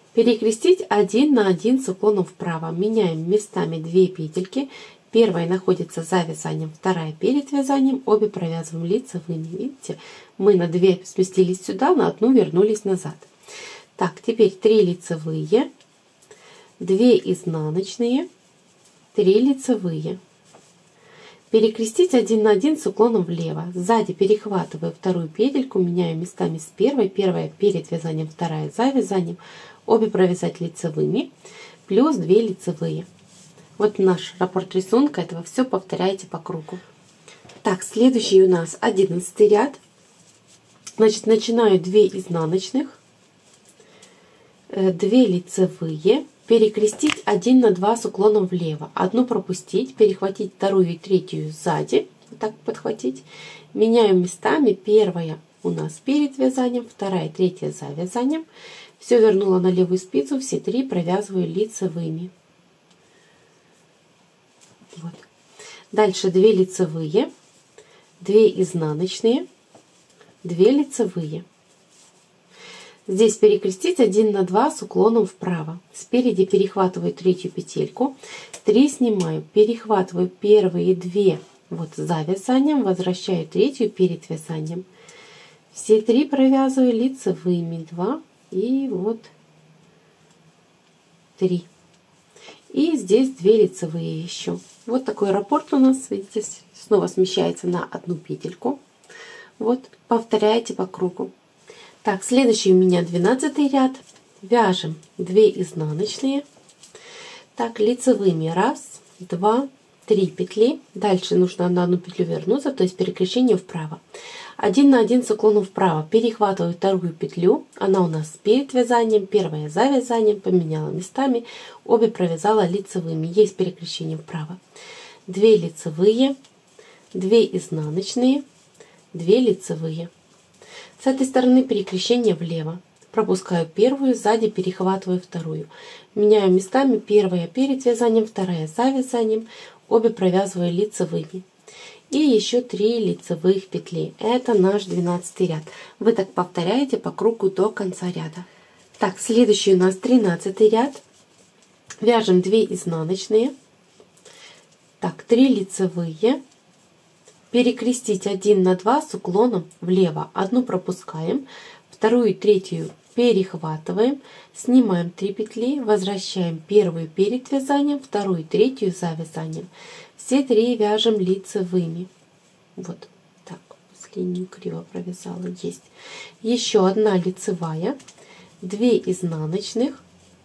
Перекрестить 1 на 1 с уклоном вправо. Меняем местами 2 петельки. Первая находится за вязанием, вторая перед вязанием. Обе провязываем лицевыми. Видите, мы на 2 сместились сюда, на одну вернулись назад. Так, теперь 3 лицевые, 2 изнаночные, 3 лицевые. Перекрестить 1 на 1 с уклоном влево. Сзади перехватываю вторую петельку, меняю местами с первой. Первая перед вязанием, вторая за вязанием. Обе провязать лицевыми, плюс 2 лицевые. Вот наш раппорт рисунка. Этого все повторяйте по кругу. Так, следующий у нас 11 ряд. Значит, начинаю 2 изнаночных, 2 лицевые. Перекрестить 1 на 2 с уклоном влево. Одну пропустить, перехватить вторую и третью сзади. Вот так подхватить. Меняю местами. Первая у нас перед вязанием, вторая, третья за вязанием. Все вернула на левую спицу, все 3 провязываю лицевыми. Вот. Дальше 2 лицевые, 2 изнаночные, 2 лицевые. Здесь перекрестить 1 на 2 с уклоном вправо. Спереди перехватываю третью петельку, 3 снимаю, перехватываю первые 2 вот за вязанием, возвращаю третью перед вязанием. Все 3 провязываю лицевыми, 2 и вот 3. И здесь 2 лицевые еще. Вот такой раппорт у нас, видите, снова смещается на одну петельку. Вот, повторяйте по кругу. Так, следующий у меня 12 ряд. Вяжем 2 изнаночные. Так, лицевыми 1, 2, 3 петли. Дальше нужно на одну петлю вернуться, то есть перекрещение вправо. 1 на 1 с уклоном вправо. Перехватываю вторую петлю. Она у нас перед вязанием, первая за вязанием. Поменяла местами. Обе провязала лицевыми. Есть перекрещение вправо. 2 лицевые, 2 изнаночные, 2 лицевые. С этой стороны перекрещение влево. Пропускаю первую, сзади перехватываю вторую. Меняю местами. Первая перед вязанием, вторая за вязанием. Обе провязываю лицевыми. И еще 3 лицевых петли. Это наш 12 ряд. Вы так повторяете по кругу до конца ряда. Так, следующий у нас 13 ряд. Вяжем 2 изнаночные. Так, 3 лицевые. Перекрестить 1 на 2 с уклоном влево. Одну пропускаем, вторую и третью перехватываем, снимаем 3 петли, возвращаем первую перед вязанием, вторую и третью за вязанием. Все 3 вяжем лицевыми. Вот так, линию криво провязала, есть. Еще 1 лицевая, 2 изнаночных,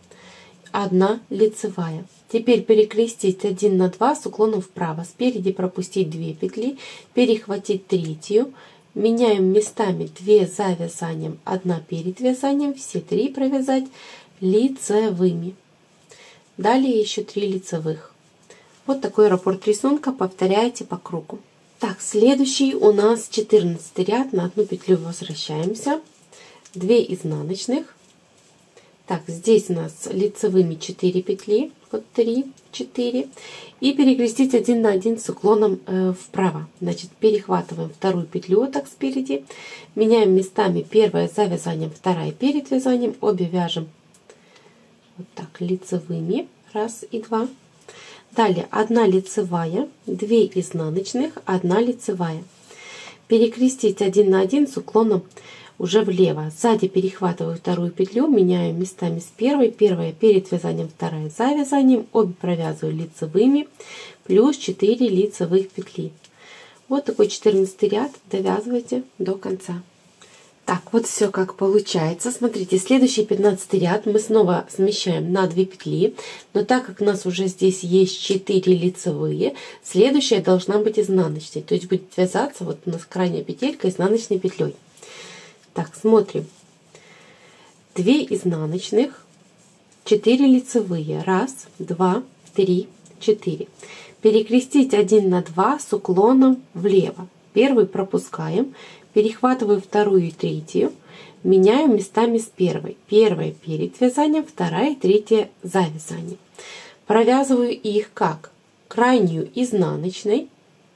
1 лицевая. Теперь перекрестить 1 на 2 с уклоном вправо. Спереди пропустить 2 петли, перехватить третью. Меняем местами 2 за вязанием, 1 перед вязанием. Все 3 провязать лицевыми. Далее еще 3 лицевых. Вот такой раппорт рисунка. Повторяйте по кругу. Так, следующий у нас 14 ряд. На одну петлю возвращаемся. 2 изнаночных. Так, здесь у нас лицевыми 4 петли. Вот 3, 4. И перекрестить 1 на 1 с уклоном вправо. Значит, перехватываем вторую петлю вот так спереди. Меняем местами. Первая за вязанием, вторая перед вязанием. Обе вяжем вот так лицевыми. 1 и 2. Далее 1 лицевая, 2 изнаночных, 1 лицевая. Перекрестить 1 на 1 с уклоном уже влево. Сзади перехватываю вторую петлю, меняю местами с первой. Первая перед вязанием, вторая за вязанием. Обе провязываю лицевыми, плюс 4 лицевых петли. Вот такой 14 ряд. Довязывайте до конца. Так, вот все как получается. Смотрите, следующий 15 ряд мы снова смещаем на 2 петли. Но так как у нас уже здесь есть 4 лицевые, следующая должна быть изнаночной. То есть будет вязаться вот у нас крайняя петелька изнаночной петлей. Так, смотрим. 2 изнаночных, 4 лицевые. 1, 2, 3, 4. Перекрестить 1 на 2 с уклоном влево. Первый пропускаем. Перехватываю вторую и третью, меняю местами с первой. Первая перед вязанием, вторая и третья за вязанием. Провязываю их как? Крайнюю изнаночной,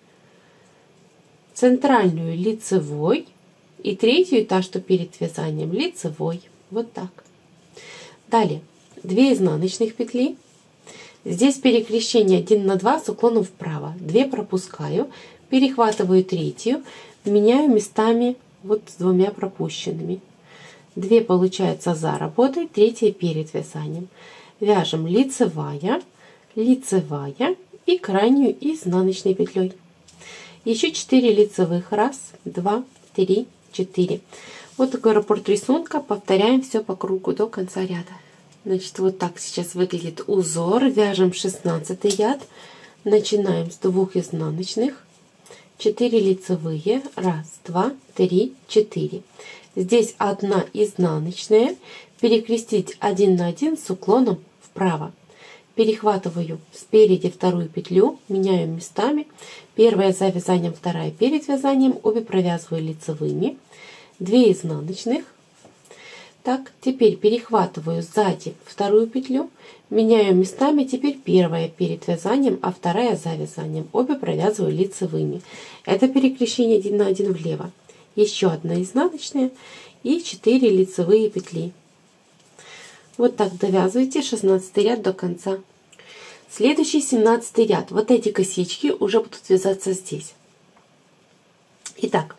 центральную лицевой и третью, та, что перед вязанием, лицевой. Вот так. Далее 2 изнаночных петли. Здесь перекрещение 1 на 2 с уклоном вправо. 2 пропускаю, перехватываю третью, меняю местами вот с 2 пропущенными. 2 получается за работой, третья перед вязанием. Вяжем лицевая, лицевая и крайнюю изнаночной петлей. Еще 4 лицевых. 1, 2, 3, 4. Вот такой раппорт рисунка. Повторяем все по кругу до конца ряда. Значит, вот так сейчас выглядит узор. Вяжем 16 ряд. Начинаем с 2 изнаночных. 4 лицевые. 1, 2, 3, 4. Здесь 1 изнаночная. Перекрестить 1 на 1 с уклоном вправо. Перехватываю спереди вторую петлю, меняю местами. Первая за вязанием, вторая перед вязанием. Обе провязываю лицевыми. 2 изнаночных. Так, теперь перехватываю сзади вторую петлю, меняю местами. Теперь первая перед вязанием, а вторая за вязанием. Обе провязываю лицевыми. Это перекрещение 1 на 1 влево. Еще 1 изнаночная и 4 лицевые петли. Вот так довязывайте 16 ряд до конца. Следующий 17 ряд. Вот эти косички уже будут вязаться здесь. Итак,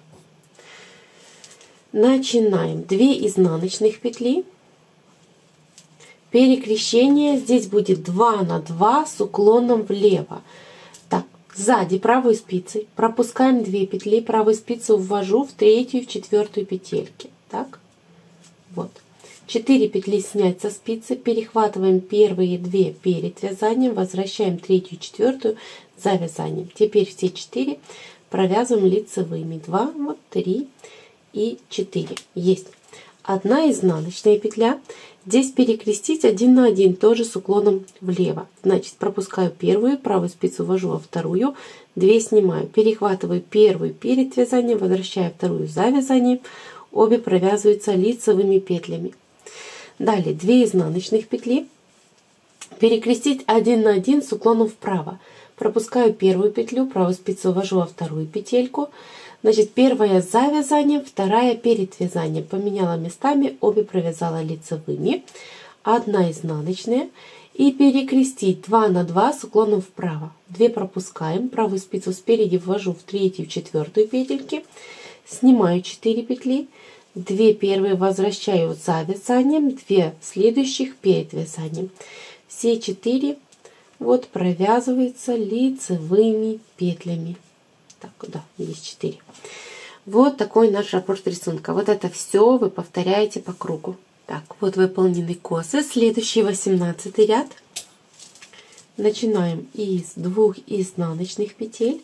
начинаем. 2 изнаночных петли. Перекрещение здесь будет 2 на 2 с уклоном влево. Так, сзади правой спицей пропускаем 2 петли, правую спицу ввожу в 3-ю и в 4-ю петельки. Так, вот. 4 петли снять со спицы, перехватываем первые 2 перед вязанием, возвращаем 3-ю и 4-ю за вязанием. Теперь все 4 провязываем лицевыми. 2, вот 3 и 4. Есть. 1 изнаночная петля. Здесь перекрестить 1 на 1, тоже с уклоном влево. Значит, пропускаю первую, правую спицу ввожу во вторую, 2 снимаю, перехватываю первую перед вязанием, возвращаю вторую за вязанием. Обе провязываются лицевыми петлями. Далее 2 изнаночных петли, перекрестить 1 на 1 с уклоном вправо. Пропускаю первую петлю, правую спицу ввожу во вторую петельку. Значит, первая за вязанием, вторая перед вязанием. Поменяла местами, обе провязала лицевыми. 1 изнаночная и перекрестить 2 на 2 с уклоном вправо. 2 пропускаем, правую спицу спереди ввожу в 3-ю и 4-ю петельки. Снимаю 4 петли. 2 первые возвращаю за вязанием, 2 следующих перед вязанием. Все 4 вот провязываются лицевыми петлями. Так, да, есть 4. Вот такой наш раппорт рисунка. Вот это все вы повторяете по кругу. Так, вот выполнены косы. Следующий 18 ряд. Начинаем из 2 изнаночных петель.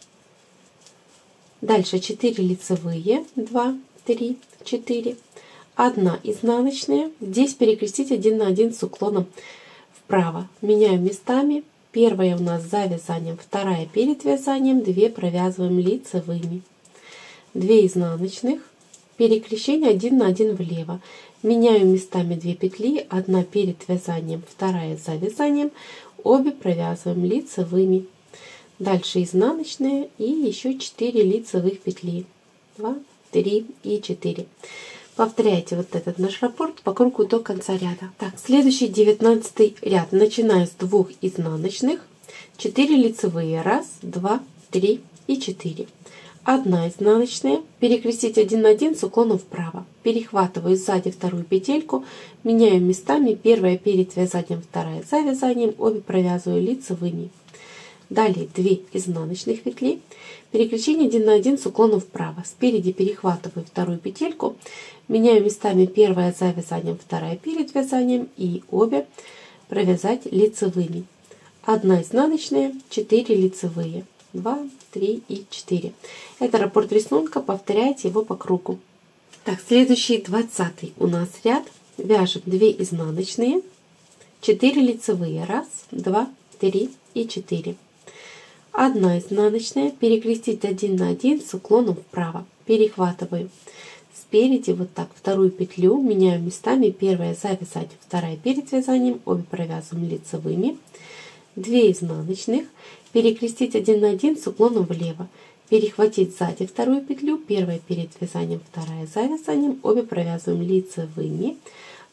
Дальше 4 лицевые, 2, 3, 4, 1 изнаночная. Здесь перекрестить 1 на 1 с уклоном вправо. Меняю местами. Первая у нас за вязанием, вторая перед вязанием. 2 провязываем лицевыми. 2 изнаночных. Перекрещение 1 на 1 влево. Меняю местами 2 петли. 1 перед вязанием, вторая за вязанием. Обе провязываем лицевыми. Дальше изнаночная и еще 4 лицевых петли. 2, 3 и 4. Повторяйте вот этот наш раппорт по кругу до конца ряда. Так, следующий 19 ряд. Начинаю с 2 изнаночных, 4 лицевые. 1, 2, 3 и 4. 1 изнаночная. Перекрестить 1 на 1 с уклоном вправо. Перехватываю сзади вторую петельку. Меняю местами. Первая перед вязанием, вторая за вязанием. Обе провязываю лицевыми. Далее 2 изнаночных петли. Переключение 1 на 1 с уклоном вправо. Спереди перехватываю вторую петельку. Меняю местами, первая за вязанием, вторая перед вязанием. И обе провязать лицевыми. 1 изнаночная, 4 лицевые. 2, 3 и 4. Это раппорт рисунка. Повторяйте его по кругу. Так, следующий 20 у нас ряд. Вяжем 2 изнаночные, 4 лицевые. 1, 2, 3 и 4. 1 изнаночная, перекрестить 1 на 1 с уклоном вправо. Перехватываю спереди вот так вторую петлю, меняю местами. Первая за вязанием, вторая перед вязанием. Обе провязываем лицевыми. 2 изнаночных, перекрестить 1 на 1 с уклоном влево. Перехватить сзади вторую петлю, первая перед вязанием, вторая за вязанием. Обе провязываем лицевыми.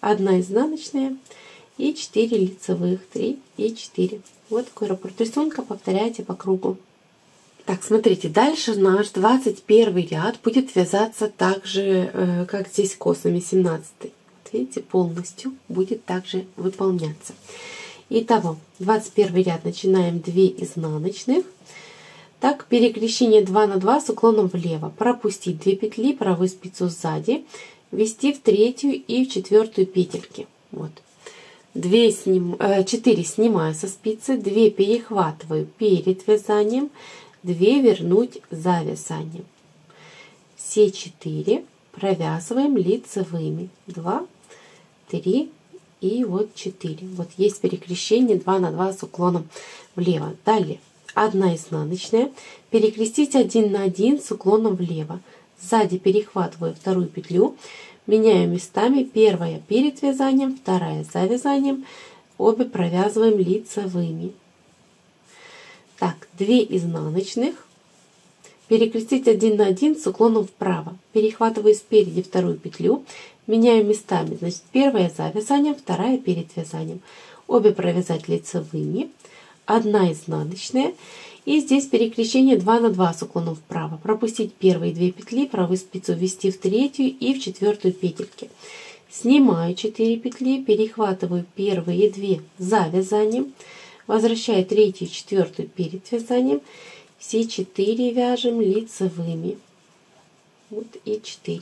1 изнаночная и 4 лицевых, 3 и 4. Вот такой раппорт рисунка, повторяйте по кругу. Так, смотрите, дальше наш 21 ряд будет вязаться так же, как здесь косами 17. Вот видите, полностью будет также выполняться. Итого, 21 ряд начинаем 2 изнаночных. Так, перекрещение 2 на 2 с уклоном влево. Пропустить 2 петли, правую спицу сзади, ввести в 3-ю и в 4-ю петельки. Вот. 4 снимаю со спицы, 2 перехватываю перед вязанием, 2 вернуть за вязанием. Все 4 провязываем лицевыми. 2, 3 и вот 4. Вот есть перекрещение 2 на 2 с уклоном влево. Далее 1 изнаночная, перекрестить 1 на 1 с уклоном влево. Сзади перехватываю 2 петлю, меняю местами, первая перед вязанием, вторая за вязанием, обе провязываем лицевыми. Так, 2 изнаночных, перекрестить 1 на 1 с уклоном вправо, перехватываю спереди 2 петлю, меняю местами, значит, первая за вязанием, вторая перед вязанием, обе провязать лицевыми, 1 изнаночная, и здесь перекрещение 2 на 2 с уклоном вправо, пропустить первые 2 петли, правую спицу ввести в 3-ю и в 4-ю петельки. Снимаю 4 петли, перехватываю первые 2 за вязанием, возвращаю 3-ю и 4-ю перед вязанием, все 4 вяжем лицевыми. Вот и 4.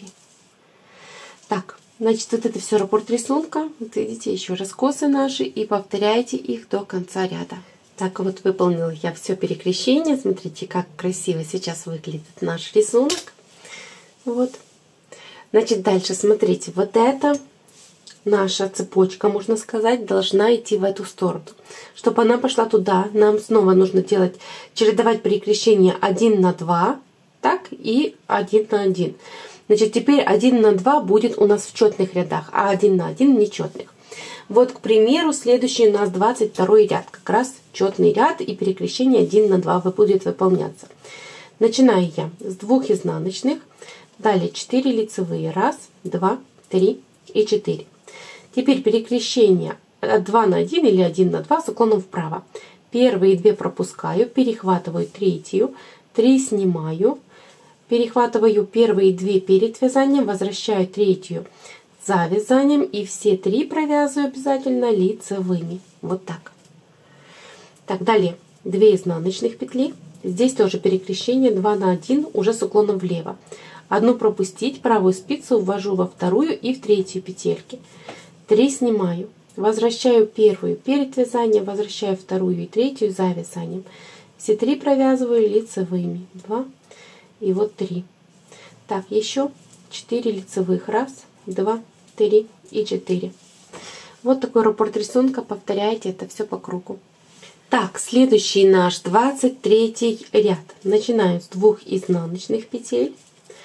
Так, значит, вот это все раппорт рисунка. Вот видите, еще раз косы наши, и повторяйте их до конца ряда. Так, вот выполнила я все перекрещение. Смотрите, как красиво сейчас выглядит наш рисунок. Вот. Значит, дальше смотрите, вот это наша цепочка, можно сказать, должна идти в эту сторону. Чтобы она пошла туда, нам снова нужно делать, чередовать перекрещение 1 на 2, так, и 1 на 1. Значит, теперь 1 на 2 будет у нас в четных рядах, а 1 на 1 в нечетных. Вот, к примеру, следующий у нас 22 ряд, как раз четный ряд, и перекрещение 1 на 2 будет выполняться. Начинаю я с 2 изнаночных, далее 4 лицевые, 1, 2, 3 и 4. Теперь перекрещение 2 на 1 или 1 на 2 с уклоном вправо. Первые 2 пропускаю, перехватываю 3-ю, 3 снимаю, перехватываю первые 2 перед вязанием, возвращаю 3-ю за вязанием и все 3 провязываю обязательно лицевыми. Вот так. Так, далее 2 изнаночных петли. Здесь тоже перекрещение 2 на 1 уже с уклоном влево. Одну пропустить, правую спицу ввожу во 2-ю и в 3-ю петельки. 3 снимаю, возвращаю первую перед вязанием, возвращаю 2-ю и 3-ю за вязанием. Все 3 провязываю лицевыми. 2 и вот 3. Так, еще 4 лицевых. 1, 2, 3 и 4. Вот такой раппорт рисунка. Повторяйте это все по кругу. Так, следующий наш 23 ряд. Начинаю с 2 изнаночных петель,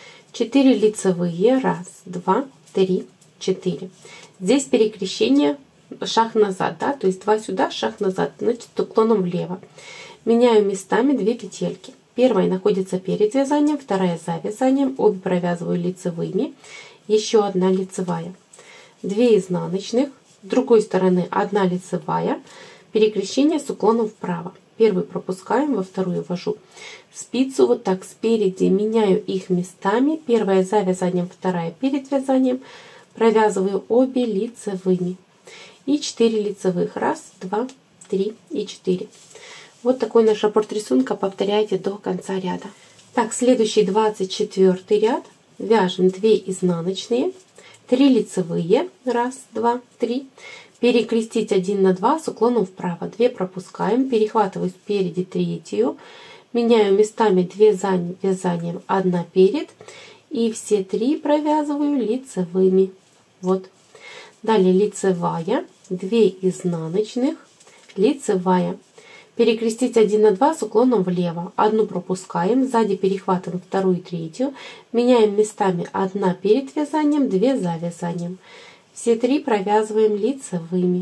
4 лицевые, 1, 2, 3, 4. Здесь перекрещение шаг назад, да, то есть 2 сюда, шаг назад, значит, уклоном влево. Меняю местами 2 петельки. Первая находится перед вязанием, вторая за вязанием, обе провязываю лицевыми, еще 1 лицевая, 2 изнаночных, с другой стороны 1 лицевая, перекрещение с уклоном вправо. Первую пропускаем, во 2-ю ввожу спицу вот так спереди, меняю их местами, первая за вязанием, вторая перед вязанием, провязываю обе лицевыми и 4 лицевых, 1, 2, 3 и 4. Вот такой наш раппорт рисунка, повторяйте до конца ряда. Так, следующий 24 ряд. Вяжем 2 изнаночные, 3 лицевые, 1, 2, 3, перекрестить 1 на 2 с уклоном вправо, 2 пропускаем, перехватываю спереди 3-ю, меняю местами 2 за вязанием, 1 перед, и все 3 провязываю лицевыми. Вот. Далее лицевая, 2 изнаночных, лицевая, перекрестить 1 на 2 с уклоном влево, 1 пропускаем, сзади перехватываем 2 и 3, меняем местами 1 перед вязанием, 2 за вязанием. Все 3 провязываем лицевыми.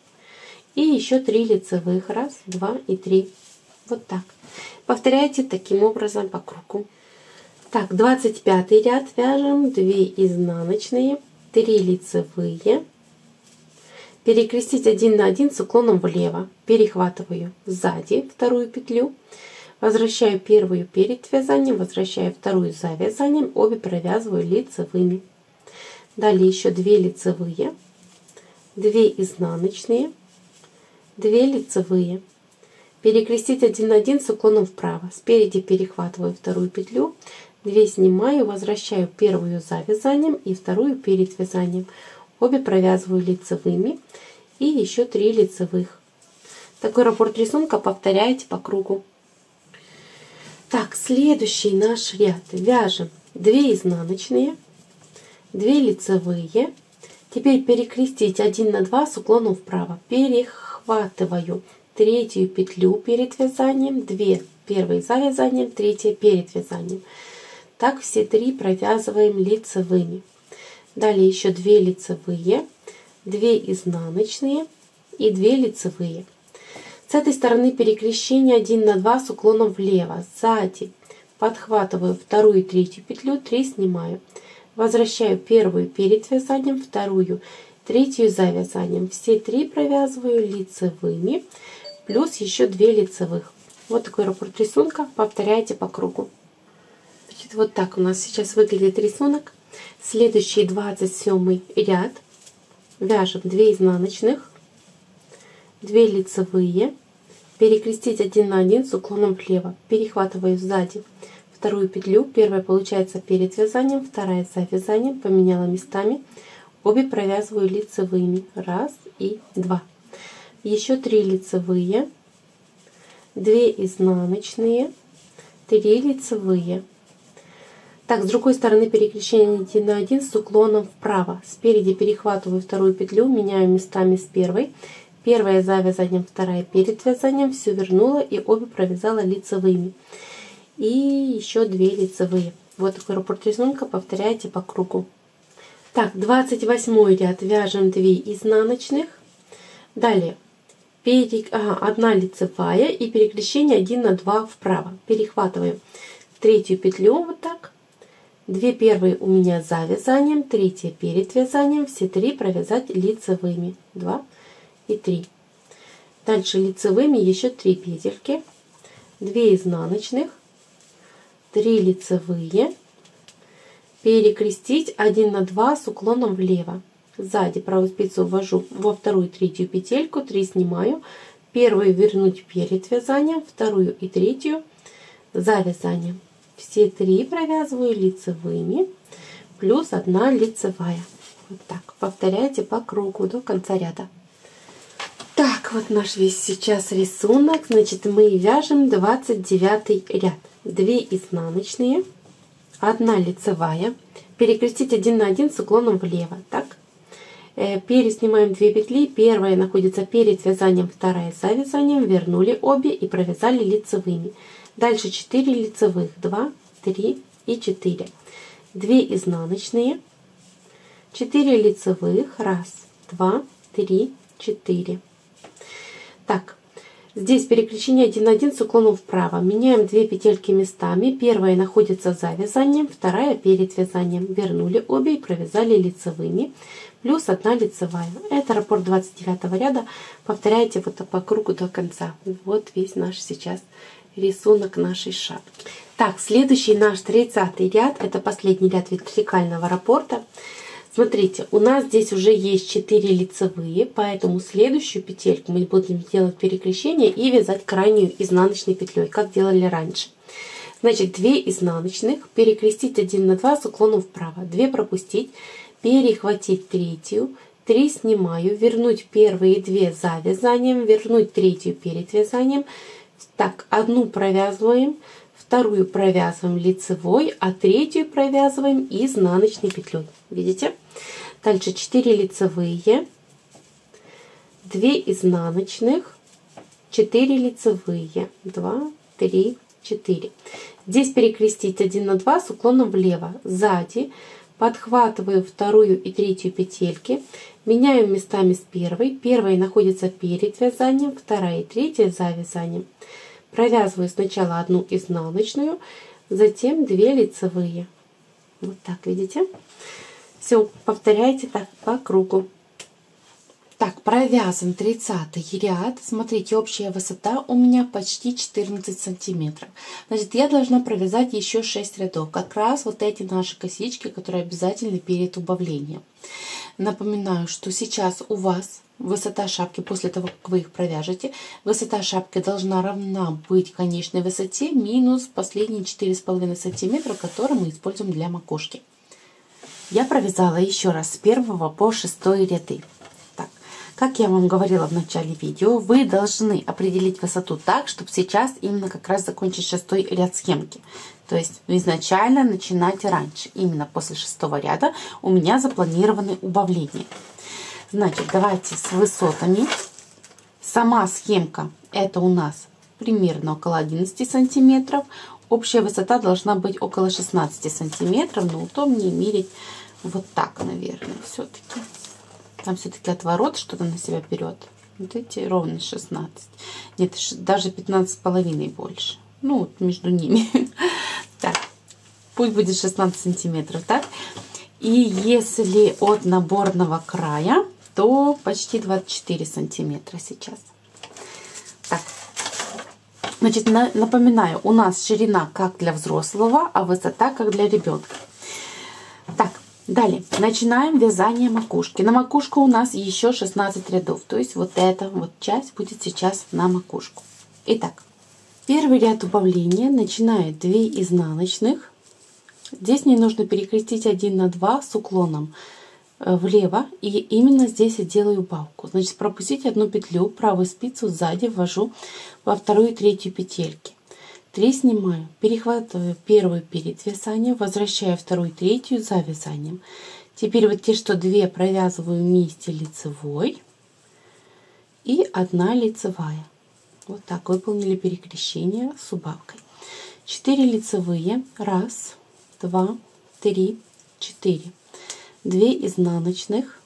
И еще 3 лицевых, 1, 2 и 3. Вот так. Повторяйте таким образом по кругу. Так, 25 ряд вяжем 2 изнаночные, 3 лицевые, перекрестить 1 на 1 с уклоном влево, перехватываю сзади вторую петлю, возвращаю первую перед вязанием, возвращаю вторую за вязанием, обе провязываю лицевыми. Далее еще 2 лицевые, 2 изнаночные, 2 лицевые, перекрестить 1 на 1 с уклоном вправо, спереди перехватываю вторую петлю, 2 снимаю, возвращаю первую за вязанием и вторую перед вязанием, обе провязываю лицевыми и еще 3 лицевых. Такой раппорт рисунка повторяете по кругу. Так, следующий наш ряд вяжем 2 изнаночные, 2 лицевые. Теперь перекрестить 1 на 2 с уклоном вправо, перехватываю третью петлю перед вязанием, 2 первые за вязанием, 3 перед вязанием. Так все 3 провязываем лицевыми. Далее еще 2 лицевые, 2 изнаночные и 2 лицевые. С этой стороны перекрещение 1 на 2 с уклоном влево. Сзади подхватываю вторую и третью петлю, 3 снимаю. Возвращаю первую перед вязанием, вторую, третью за вязанием. Все 3 провязываю лицевыми, плюс еще 2 лицевых. Вот такой раппорт рисунка. Повторяйте по кругу. Значит, вот так у нас сейчас выглядит рисунок. Следующий 27 ряд. Вяжем 2 изнаночных, 2 лицевые, перекрестить 1 на 1 с уклоном влево. Перехватываю сзади вторую петлю. Первая получается перед вязанием, вторая за вязанием. Поменяла местами. Обе провязываю лицевыми. 1 и 2. Еще 3 лицевые, 2 изнаночные, 3 лицевые. Так, с другой стороны перекрещение 1 на 1 с уклоном вправо. Спереди перехватываю вторую петлю, меняю местами с первой. Первая за вязанием, вторая перед вязанием. Все вернула и обе провязала лицевыми. И еще 2 лицевые. Вот такой раппорт рисунка. Повторяйте по кругу. Так, 28 ряд. Вяжем 2 изнаночных. Далее 1 лицевая и перекрещение 1 на 2 вправо. Перехватываю третью петлю вот так. 2 первые у меня за вязанием, 3 перед вязанием, все 3 провязать лицевыми. 2 и 3. Дальше лицевыми еще 3 петельки, 2 изнаночных, 3 лицевые, перекрестить 1 на 2 с уклоном влево. Сзади правую спицу ввожу во вторую, третью петельку, 3 снимаю, первую вернуть перед вязанием, вторую и третью за вязанием. Все 3 провязываю лицевыми, плюс 1 лицевая. Вот так. Повторяйте по кругу до конца ряда. Так, вот наш весь сейчас рисунок. Значит, мы вяжем 29 ряд. 2 изнаночные, 1 лицевая, перекрестить 1 на 1 с уклоном влево. Так. Переснимаем 2 петли. Первая находится перед вязанием, вторая за вязанием. Вернули обе и провязали лицевыми. Дальше 4 лицевых, 2, 3 и 4. 2 изнаночные, 4 лицевых, 1, 2, 3, 4. Так, здесь переключение 1 на 1 с уклоном вправо. Меняем 2 петельки местами. Первая находится за вязанием, вторая перед вязанием. Вернули обе и провязали лицевыми, плюс 1 лицевая. Это раппорт 29 ряда. Повторяйте вот по кругу до конца. Вот весь наш сейчас рисунок нашей шапки. Так, следующий наш 30 ряд, это последний ряд вертикального раппорта. Смотрите, у нас здесь уже есть 4 лицевые, поэтому следующую петельку мы будем делать перекрещение и вязать крайнюю изнаночной петлей, как делали раньше. Значит, 2 изнаночных, перекрестить 1 на 2 с уклоном вправо, 2 пропустить, перехватить третью, 3 снимаю, вернуть первые 2 за вязанием, вернуть третью перед вязанием. Так, одну провязываем, вторую провязываем лицевой, а третью провязываем изнаночной петлей. Видите? Дальше 4 лицевые, 2 изнаночных, 4 лицевые, 2, 3, 4. Здесь перекрестить 1 на 2 с уклоном влево. Сзади подхватываю вторую и третью петельки, меняю местами с первой. Первая находится перед вязанием, вторая и третья за вязанием. Провязываю сначала 1 изнаночную, затем 2 лицевые. Вот так, видите? Все, повторяйте так по кругу. Так, провязан 30 ряд. Смотрите, общая высота у меня почти 14 сантиметров. Значит, я должна провязать еще 6 рядов. Как раз вот эти наши косички, которые обязательны перед убавлением. Напоминаю, что сейчас у вас высота шапки, после того, как вы их провяжете, высота шапки должна равна быть конечной высоте минус последние 4,5 сантиметра, которые мы используем для макушки. Я провязала еще раз с 1 по 6 ряды. Как я вам говорила в начале видео, вы должны определить высоту так, чтобы сейчас именно как раз закончить 6 ряд схемки. То есть изначально начинать раньше. Именно после 6 ряда у меня запланированы убавления. Значит, давайте с высотами. Сама схемка это у нас примерно около 11 сантиметров. Общая высота должна быть около 16 сантиметров, но удобнее мерить вот так, наверное, все-таки. Там все-таки отворот что-то на себя берет. Вот эти ровно 16. Нет, даже 15,5 больше. Ну, вот между ними. Так, пусть будет 16 сантиметров, так? И если от наборного края, то почти 24 сантиметра сейчас. Так, значит, напоминаю, у нас ширина как для взрослого, а высота как для ребенка. Так. Далее начинаем вязание макушки. На макушку у нас еще 16 рядов. То есть вот эта вот часть будет сейчас на макушку. Итак, первый ряд убавления начинает 2 изнаночных. Здесь мне нужно перекрестить 1 на 2 с уклоном влево. И именно здесь я делаю убавку. Значит, пропустить одну петлю, правую спицу сзади ввожу во вторую и третью петельки. 3 снимаю, перехватываю первую перед вязанием, возвращаю вторую, третью за вязанием. Теперь вот те, что 2 провязываю вместе лицевой и 1 лицевая. Вот так выполнили перекрещение с убавкой. 4 лицевые, 1, 2, 3, 4. 2 изнаночных,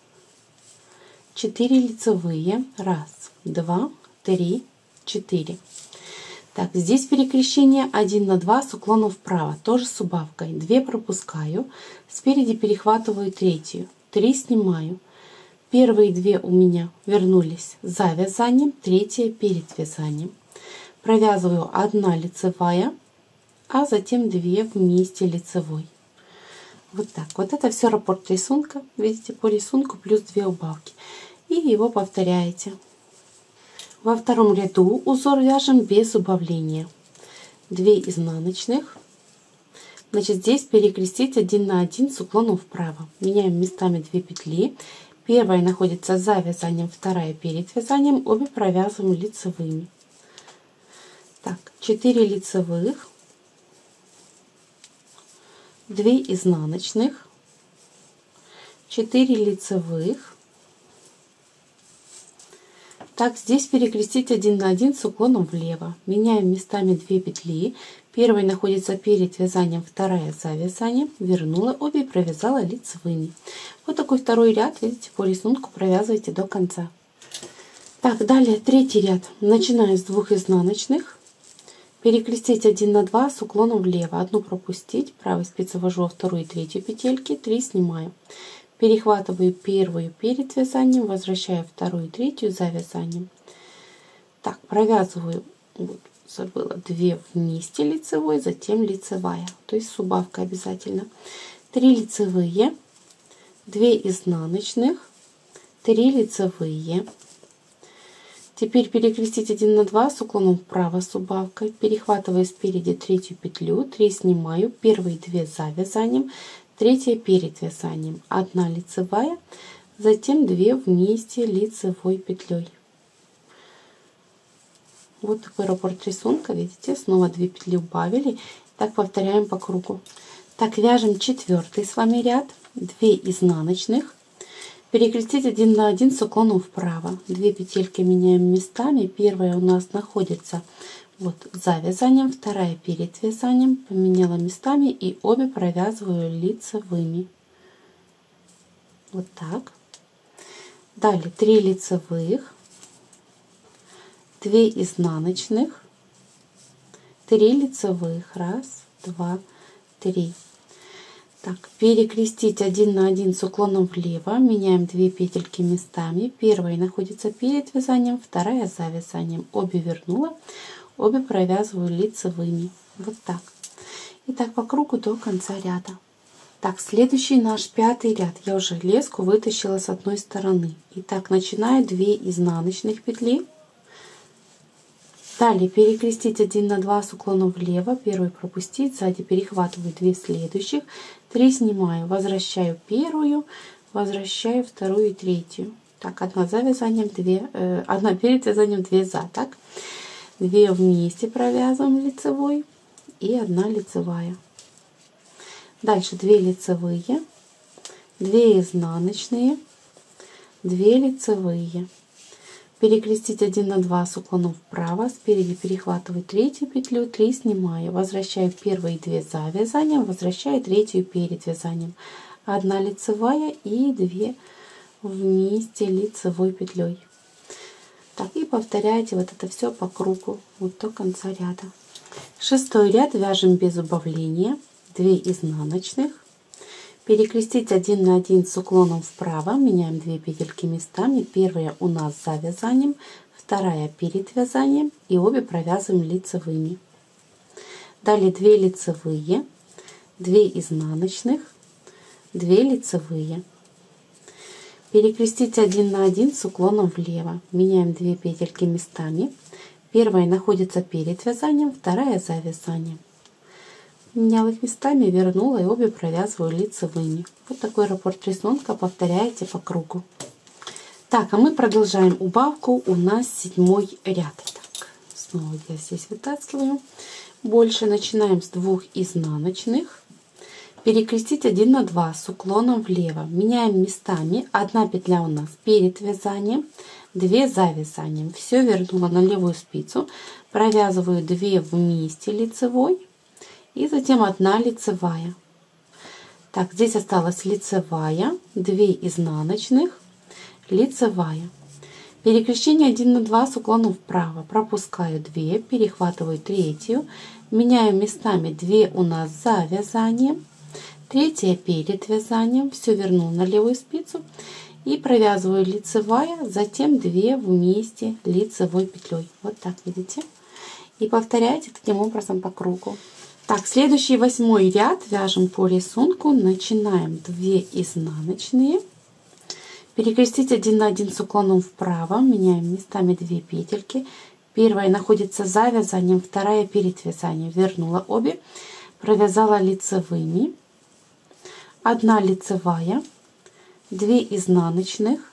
4 лицевые, 1, 2, 3, 4. Так, здесь перекрещение 1 на 2 с уклоном вправо, тоже с убавкой. 2 пропускаю, спереди перехватываю третью, 3 снимаю. Первые 2 у меня вернулись за вязанием, третья перед вязанием. Провязываю 1 лицевая, а затем 2 вместе лицевой. Вот так. Вот это все раппорт рисунка, видите, по рисунку плюс 2 убавки. И его повторяете. Во втором ряду узор вяжем без убавления. 2 изнаночных. Значит, здесь перекрестить 1 на 1 с уклоном вправо. Меняем местами 2 петли. Первая находится за вязанием, вторая перед вязанием. Обе провязываем лицевыми. Так, 4 лицевых, 2 изнаночных, 4 лицевых. Так, здесь перекрестить 1 на 1 с уклоном влево. Меняем местами 2 петли. Первая находится перед вязанием, вторая за вязанием. Вернула обе и провязала лицевыми. Вот такой второй ряд, видите, по рисунку провязывайте до конца. Так, далее третий ряд. Начинаю с 2 изнаночных. Перекрестить 1 на 2 с уклоном влево. Одну пропустить. Правой спицей ввожу во вторую и третью петельки. 3 снимаю. Перехватываю первую перед вязанием, возвращаю вторую и третью за вязанием. Так, провязываю, вот, забыла, 2 вместе лицевой, затем лицевая, то есть с убавкой обязательно. 3 лицевые, 2 изнаночных, 3 лицевые. Теперь перекрестить 1 на 2 с уклоном вправо с убавкой, перехватывая спереди третью петлю, 3 снимаю, первые 2 за вязанием, третья перед вязанием, 1 лицевая, затем 2 вместе лицевой петлей. Вот такой раппорт рисунка, видите, снова 2 петли убавили. Так повторяем по кругу. Так, вяжем 4-й с вами ряд, 2 изнаночных, перекрестить 1 на 1 с уклоном вправо. 2 петельки меняем местами. Первая у нас находится вот за вязанием, вторая перед вязанием, поменяла местами и обе провязываю лицевыми. Вот так. Далее 3 лицевых, 2 изнаночных, 3 лицевых, 1, 2, 3. Так, перекрестить 1 на 1 с уклоном влево, меняем 2 петельки местами. Первая находится перед вязанием, вторая за вязанием. Обе вернула, обе провязываю лицевыми. Вот так. И так по кругу до конца ряда. Так, следующий наш 5-й ряд. Я уже леску вытащила с одной стороны. Итак, начинаю 2 изнаночных петли. Далее перекрестить 1 на 2 с уклоном влево, первую пропустить, сзади перехватываю 2 следующих, 3 снимаю, возвращаю первую, возвращаю вторую и третью. Так, одна за вязанием, 2, одна перед вязанием, 2 за, так. 2 вместе провязываем лицевой и 1 лицевая. Дальше 2 лицевые, 2 изнаночные, 2 лицевые. Перекрестить 1 на 2 с уклоном вправо, спереди перехватываю третью петлю, 3 снимаю, возвращаю первые 2 за вязанием, возвращаю третью перед вязанием, 1 лицевая и 2 вместе лицевой петлей. Так, и повторяйте вот это все по кругу вот до конца ряда. 6-й ряд вяжем без убавления, 2 изнаночных. Перекрестить 1 на 1 с уклоном вправо, меняем 2 петельки местами. Первая у нас за вязанием, вторая перед вязанием, и обе провязываем лицевыми. Далее 2 лицевые, 2 изнаночных, 2 лицевые. Перекрестить 1 на 1 с уклоном влево, меняем 2 петельки местами. Первая находится перед вязанием, вторая за вязанием. Меняла их местами, вернула и обе провязываю лицевыми. Вот такой раппорт рисунка повторяете по кругу. Так, а мы продолжаем убавку. У нас 7-й ряд. Так, снова я здесь вытаскиваю. Больше начинаем с 2 изнаночных. Перекрестить 1 на 2 с уклоном влево. Меняем местами. 1 петля у нас перед вязанием, 2 за вязанием. Все вернула на левую спицу. Провязываю 2 вместе лицевой. И затем 1 лицевая. Так, здесь осталась лицевая, 2 изнаночных, лицевая. Перекрещение 1 на 2 с уклоном вправо. Пропускаю 2, перехватываю третью, меняю местами 2 у нас за вязанием, третья перед вязанием. Все верну на левую спицу и провязываю лицевая, затем 2 вместе лицевой петлей. Вот так, видите? И повторяйте таким образом по кругу. Так, следующий 8-й ряд вяжем по рисунку. Начинаем 2 изнаночные. Перекрестить 1 на 1 с уклоном вправо. Меняем местами 2 петельки. Первая находится за вязанием, вторая перед вязанием. Вернула обе, провязала лицевыми. 1 лицевая, 2 изнаночных,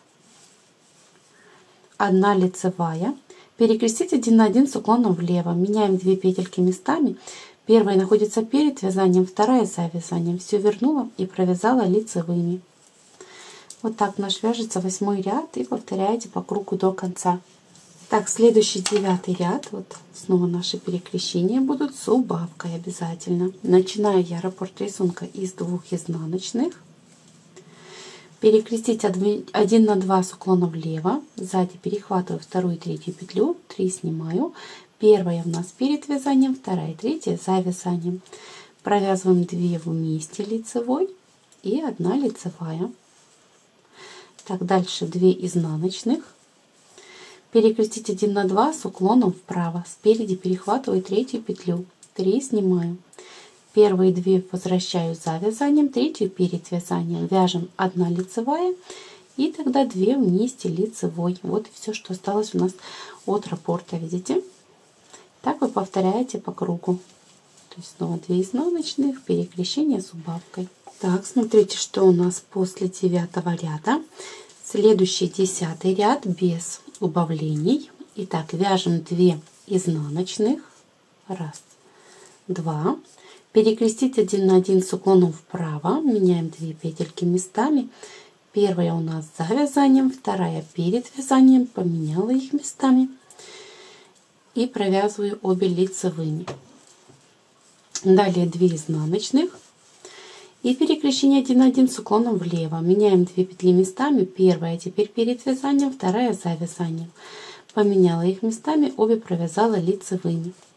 1 лицевая. Перекрестить 1 на 1 с уклоном влево. Меняем 2 петельки местами. Первая находится перед вязанием, вторая за вязанием. Все вернула и провязала лицевыми. Вот так наш вяжется 8-й ряд, и повторяете по кругу до конца. Так, следующий 9-й ряд. Вот снова наши перекрещения будут с убавкой обязательно. Начинаю я раппорт рисунка из 2 изнаночных. Перекрестить 1 на 2 с уклоном влево. Сзади перехватываю вторую и третью петлю, 3 снимаю. Первая у нас перед вязанием, вторая и третья за вязанием. Провязываем 2 вместе лицевой и 1 лицевая. Так, дальше 2 изнаночных. Перекрестить 1 на 2 с уклоном вправо. Спереди перехватываю третью петлю, 3 снимаю. Первые 2 возвращаю за вязанием, третью перед вязанием. Вяжем 1 лицевая и тогда 2 вместе лицевой. Вот и все, что осталось у нас от раппорта, видите? Так вы повторяете по кругу. То есть снова 2 изнаночных, перекрещение с убавкой. Так, смотрите, что у нас после 9-го ряда. Следующий 10-й ряд без убавлений. Итак, вяжем 2 изнаночных. 1, 2. Перекрестить 1 на 1 с уклоном вправо. Меняем 2 петельки местами. Первая у нас за вязанием, вторая перед вязанием. Поменяла их местами. И провязываю обе лицевыми. Далее 2 изнаночных. И перекрещение 1 на 1 с уклоном влево. Меняем 2 петли местами. Первая теперь перед вязанием, вторая за вязанием. Поменяла их местами, обе провязала лицевыми.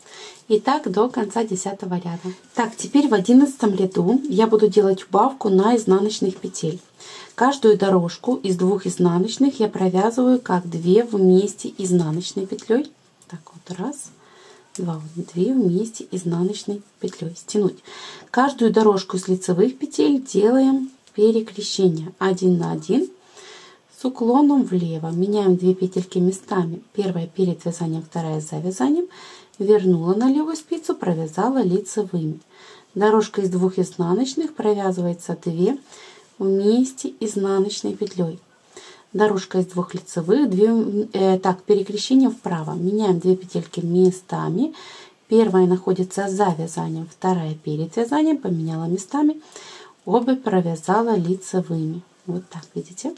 И так до конца 10-го ряда. Так, теперь в 11 ряду я буду делать убавку на изнаночных петель. Каждую дорожку из 2 изнаночных я провязываю как 2 вместе изнаночной петлей. Так вот, раз, два, 2 вместе изнаночной петлей. Стянуть. Каждую дорожку из лицевых петель делаем перекрещение 1 на 1 с уклоном влево. Меняем 2 петельки местами. Первая перед вязанием, вторая за вязанием. Вернула на левую спицу, провязала лицевыми. Дорожка из 2 изнаночных провязывается 2 вместе изнаночной петлей. Дорожка из 2 лицевых, перекрещение вправо. Меняем 2 петельки местами. Первая находится за вязанием, вторая перед вязанием, поменяла местами. Обе провязала лицевыми. Вот так, видите?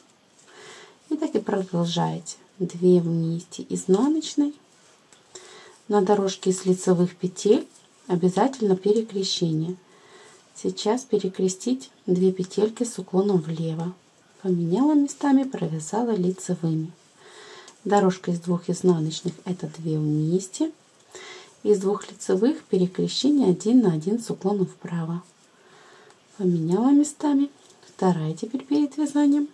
И так и продолжаете. 2 вместе изнаночной. На дорожке из лицевых петель обязательно перекрещение. Сейчас перекрестить 2 петельки с уклоном влево. Поменяла местами, провязала лицевыми. Дорожка из 2 изнаночных это 2 вместе. Из 2 лицевых перекрещение 1 на 1 с уклоном вправо. Поменяла местами. Вторая теперь перед вязанием.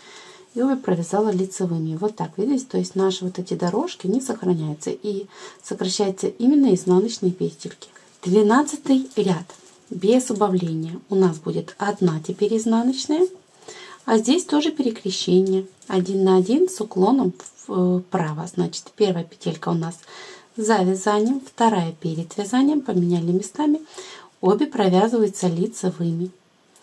И обе провязала лицевыми. Вот так, видите, то есть наши вот эти дорожки не сохраняются и сокращаются именно изнаночные петельки. 12 ряд без убавления у нас будет 1 теперь изнаночная, а здесь тоже перекрещение 1 на 1 с уклоном вправо. Значит, первая петелька у нас за вязанием, вторая перед вязанием, поменяли местами, обе провязываются лицевыми.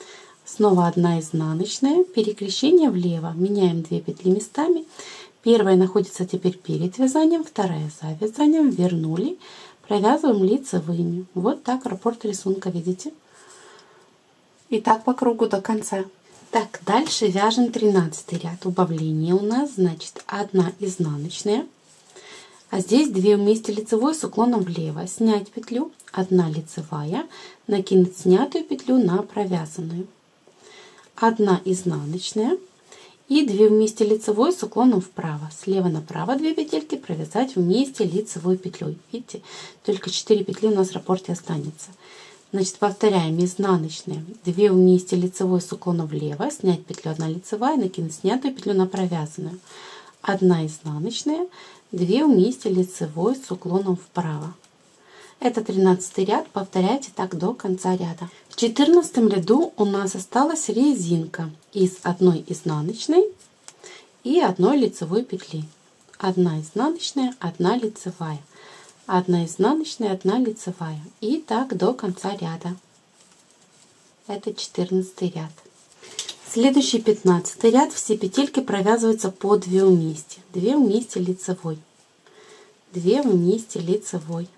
Снова 1 изнаночная, перекрещение влево, меняем 2 петли местами. Первая находится теперь перед вязанием, вторая за вязанием, вернули, провязываем лицевыми. Вот так раппорт рисунка, видите? И так по кругу до конца. Так, дальше вяжем 13 ряд. Убавление у нас, значит, 1 изнаночная, а здесь 2 вместе лицевой с уклоном влево. Снять петлю, 1 лицевая, накинуть снятую петлю на провязанную. 1 изнаночная и 2 вместе лицевой с уклоном вправо. Слева направо 2 петельки провязать вместе лицевой петлей. Видите, только 4 петли у нас в раппорте останется. Значит, повторяем: изнаночная, 2 вместе лицевой с уклоном влево, снять петлю 1 лицевая, накинуть снятую петлю на провязанную. 1 изнаночная, 2 вместе лицевой с уклоном вправо. Это 13 ряд, повторяйте так до конца ряда. В 14 ряду у нас осталась резинка из 1 изнаночной и 1 лицевой петли. 1 изнаночная, 1 лицевая. 1 изнаночная, 1 лицевая. И так до конца ряда. Это 14 ряд. Следующий 15 ряд. Все петельки провязываются по 2 вместе. 2 вместе лицевой. 2 вместе лицевой.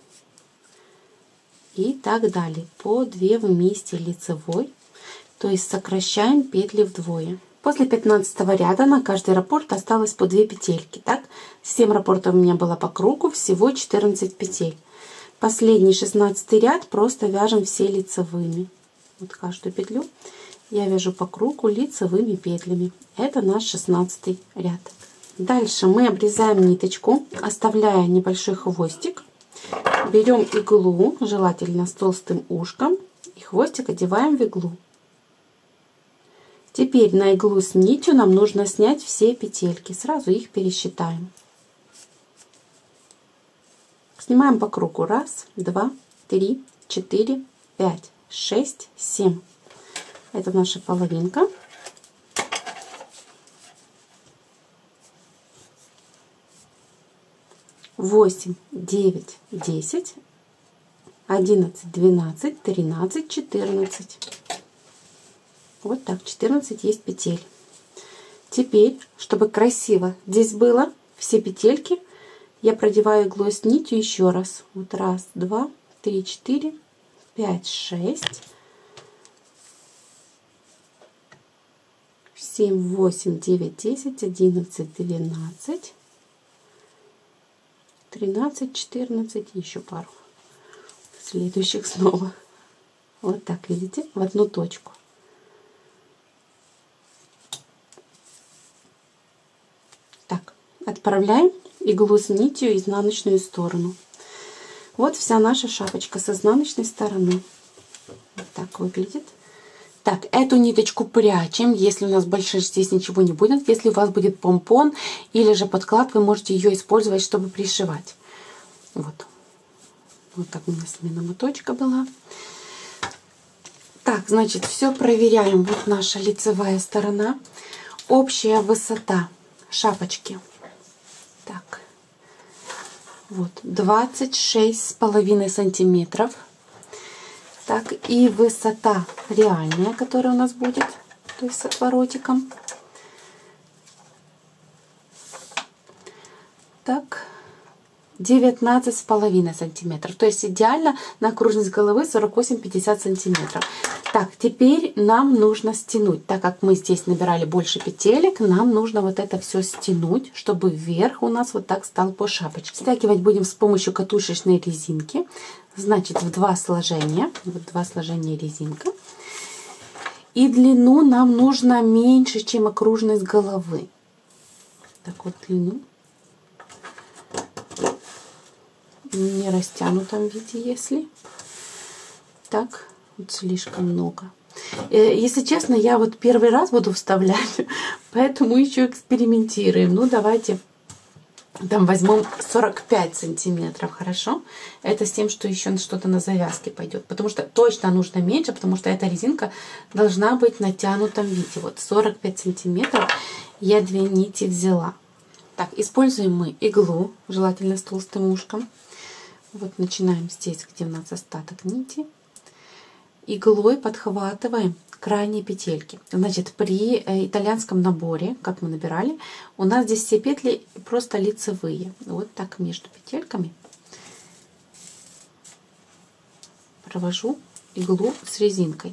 И так далее. По 2 вместе лицевой. То есть сокращаем петли вдвое. После 15 ряда на каждый раппорт осталось по 2 петельки. Так, 7 раппортов у меня было по кругу, всего 14 петель. Последний 16 ряд просто вяжем все лицевыми. Вот каждую петлю я вяжу по кругу лицевыми петлями. Это наш 16 ряд. Дальше мы обрезаем ниточку, оставляя небольшой хвостик. Берем иглу, желательно с толстым ушком, и хвостик одеваем в иглу. Теперь на иглу с нитью нам нужно снять все петельки. Сразу их пересчитаем. Снимаем по кругу. 1, 2, 3, 4, 5, 6, 7. Это наша половинка. Восемь, 9, 10, 11, 12, 13, 14. Вот так, 14 есть петель. Теперь, чтобы красиво здесь было, все петельки я продеваю иглой с нитью еще раз. Вот 1, 2, 3, 4, 5, 6, 7, 8, 9, 10, 11, 12, 13, 14, еще пару следующих снова. Вот так, видите, в одну точку. Так, отправляем иглу с нитью в изнаночную сторону. Вот вся наша шапочка с изнаночной стороны. Вот так выглядит. Так, эту ниточку прячем, если у нас больше здесь ничего не будет. Если у вас будет помпон или же подклад, вы можете ее использовать, чтобы пришивать. Вот. Вот так у меня смена моточка была. Так, значит, все проверяем. Вот наша лицевая сторона. Общая высота шапочки. Так. Вот, 26,5 сантиметров. Так, и высота реальная, которая у нас будет, то есть с отворотиком. Так, 19,5 сантиметров. То есть идеально на окружность головы 48-50 сантиметров. Так, теперь нам нужно стянуть. Так как мы здесь набирали больше петелек, нам нужно вот это все стянуть, чтобы вверх у нас вот так стал по шапочке. Стягивать будем с помощью катушечной резинки. Значит, в 2 сложения. Вот 2 сложения резинка. И длину нам нужно меньше, чем окружность головы. Так вот длину. Не растянутом виде, если. Так, вот слишком много. Если честно, я вот первый раз буду вставлять, поэтому еще экспериментируем. Ну, давайте там возьмем 45 сантиметров, хорошо? Это с тем, что еще что-то на завязке пойдет. Потому что точно нужно меньше, потому что эта резинка должна быть в натянутом виде. Вот 45 сантиметров я 2 нити взяла. Так, используем мы иглу, желательно с толстым ушком. Вот начинаем здесь, где у нас остаток нити. Иглой подхватываем крайние петельки. Значит, при итальянском наборе, как мы набирали, у нас здесь все петли просто лицевые. Вот так между петельками провожу иглу с резинкой.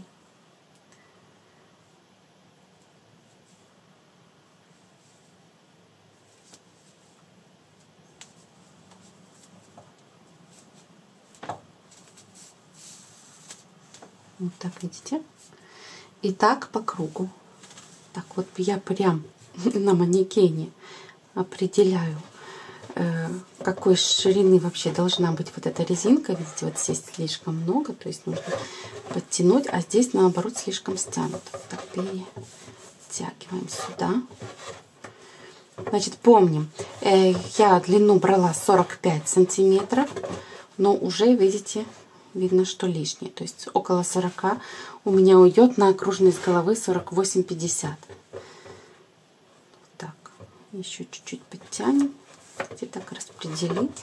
Вот так, видите? И так по кругу. Так вот я прям на манекене определяю, какой ширины вообще должна быть вот эта резинка. Видите, вот здесь слишком много, то есть нужно подтянуть, а здесь наоборот слишком стянуто. Так, перетягиваем сюда. Значит, помним, я длину брала 45 сантиметров, но уже, видите, видно, что лишнее. То есть около 40 у меня уйдет на окружность головы 48-50. Так, еще чуть-чуть подтянем. Где так распределить.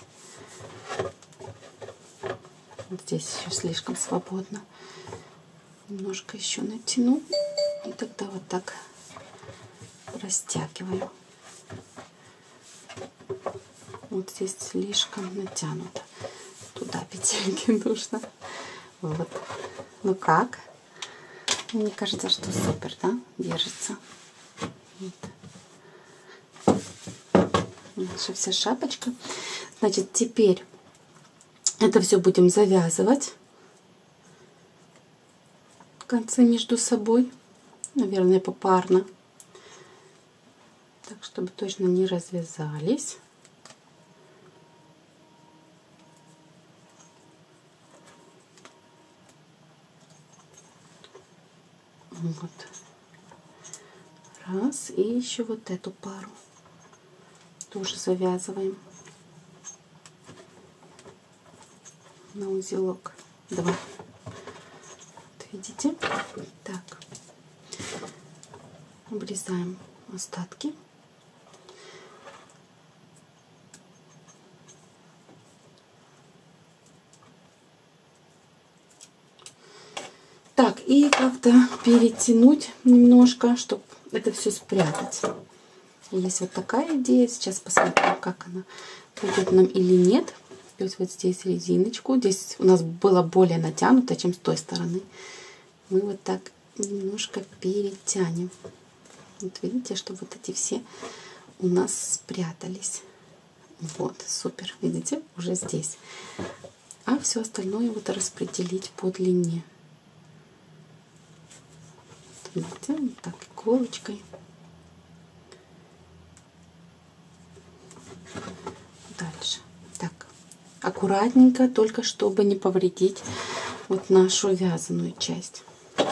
Вот здесь еще слишком свободно. Немножко еще натяну. И тогда вот так растягиваю. Вот здесь слишком натянуто. Туда петельки нужно. Вот. Ну как? Мне кажется, что супер, да? Держится. Вот. Наша вся шапочка. Значит, теперь это все будем завязывать концы между собой. Наверное, попарно. Так, чтобы точно не развязались. Вот. Раз. И еще вот эту пару тоже завязываем на узелок. 2. Вот видите? Так. Обрезаем остатки. Так, и как-то перетянуть немножко, чтобы это все спрятать. Есть вот такая идея. Сейчас посмотрим, как она будет нам или нет. То есть вот здесь резиночку. Здесь у нас было более натянуто, чем с той стороны. Мы вот так немножко перетянем. Вот видите, что вот эти все у нас спрятались. Вот, супер. Видите, уже здесь. А все остальное вот распределить по длине. Видите, вот так иголочкой. Дальше. Так, аккуратненько, только чтобы не повредить вот нашу вязаную часть.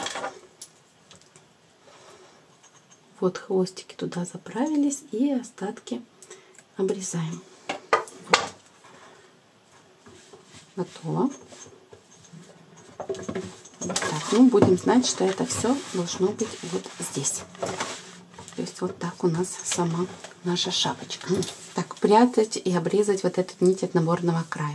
Вот хвостики туда заправились, и остатки обрезаем. Вот. Готово. Вот так. Ну, будем знать, что это все должно быть вот здесь. То есть вот так у нас сама наша шапочка. Так, прятать и обрезать вот эту нить от наборного края.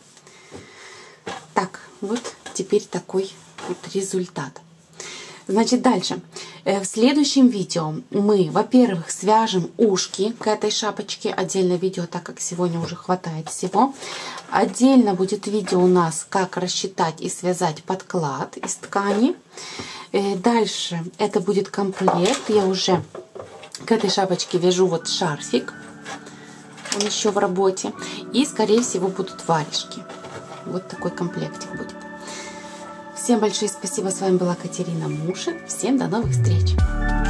Так, вот теперь такой вот результат. Значит, дальше. В следующем видео мы, во-первых, свяжем ушки к этой шапочке. Отдельное видео, так как сегодня уже хватает всего. Отдельно будет видео у нас, как рассчитать и связать подклад из ткани. Дальше это будет комплект. Я уже к этой шапочке вяжу вот шарфик. Он еще в работе. И, скорее всего, будут варежки. Вот такой комплектик будет. Всем большое спасибо. С вами была Катерина Мушин. Всем до новых встреч.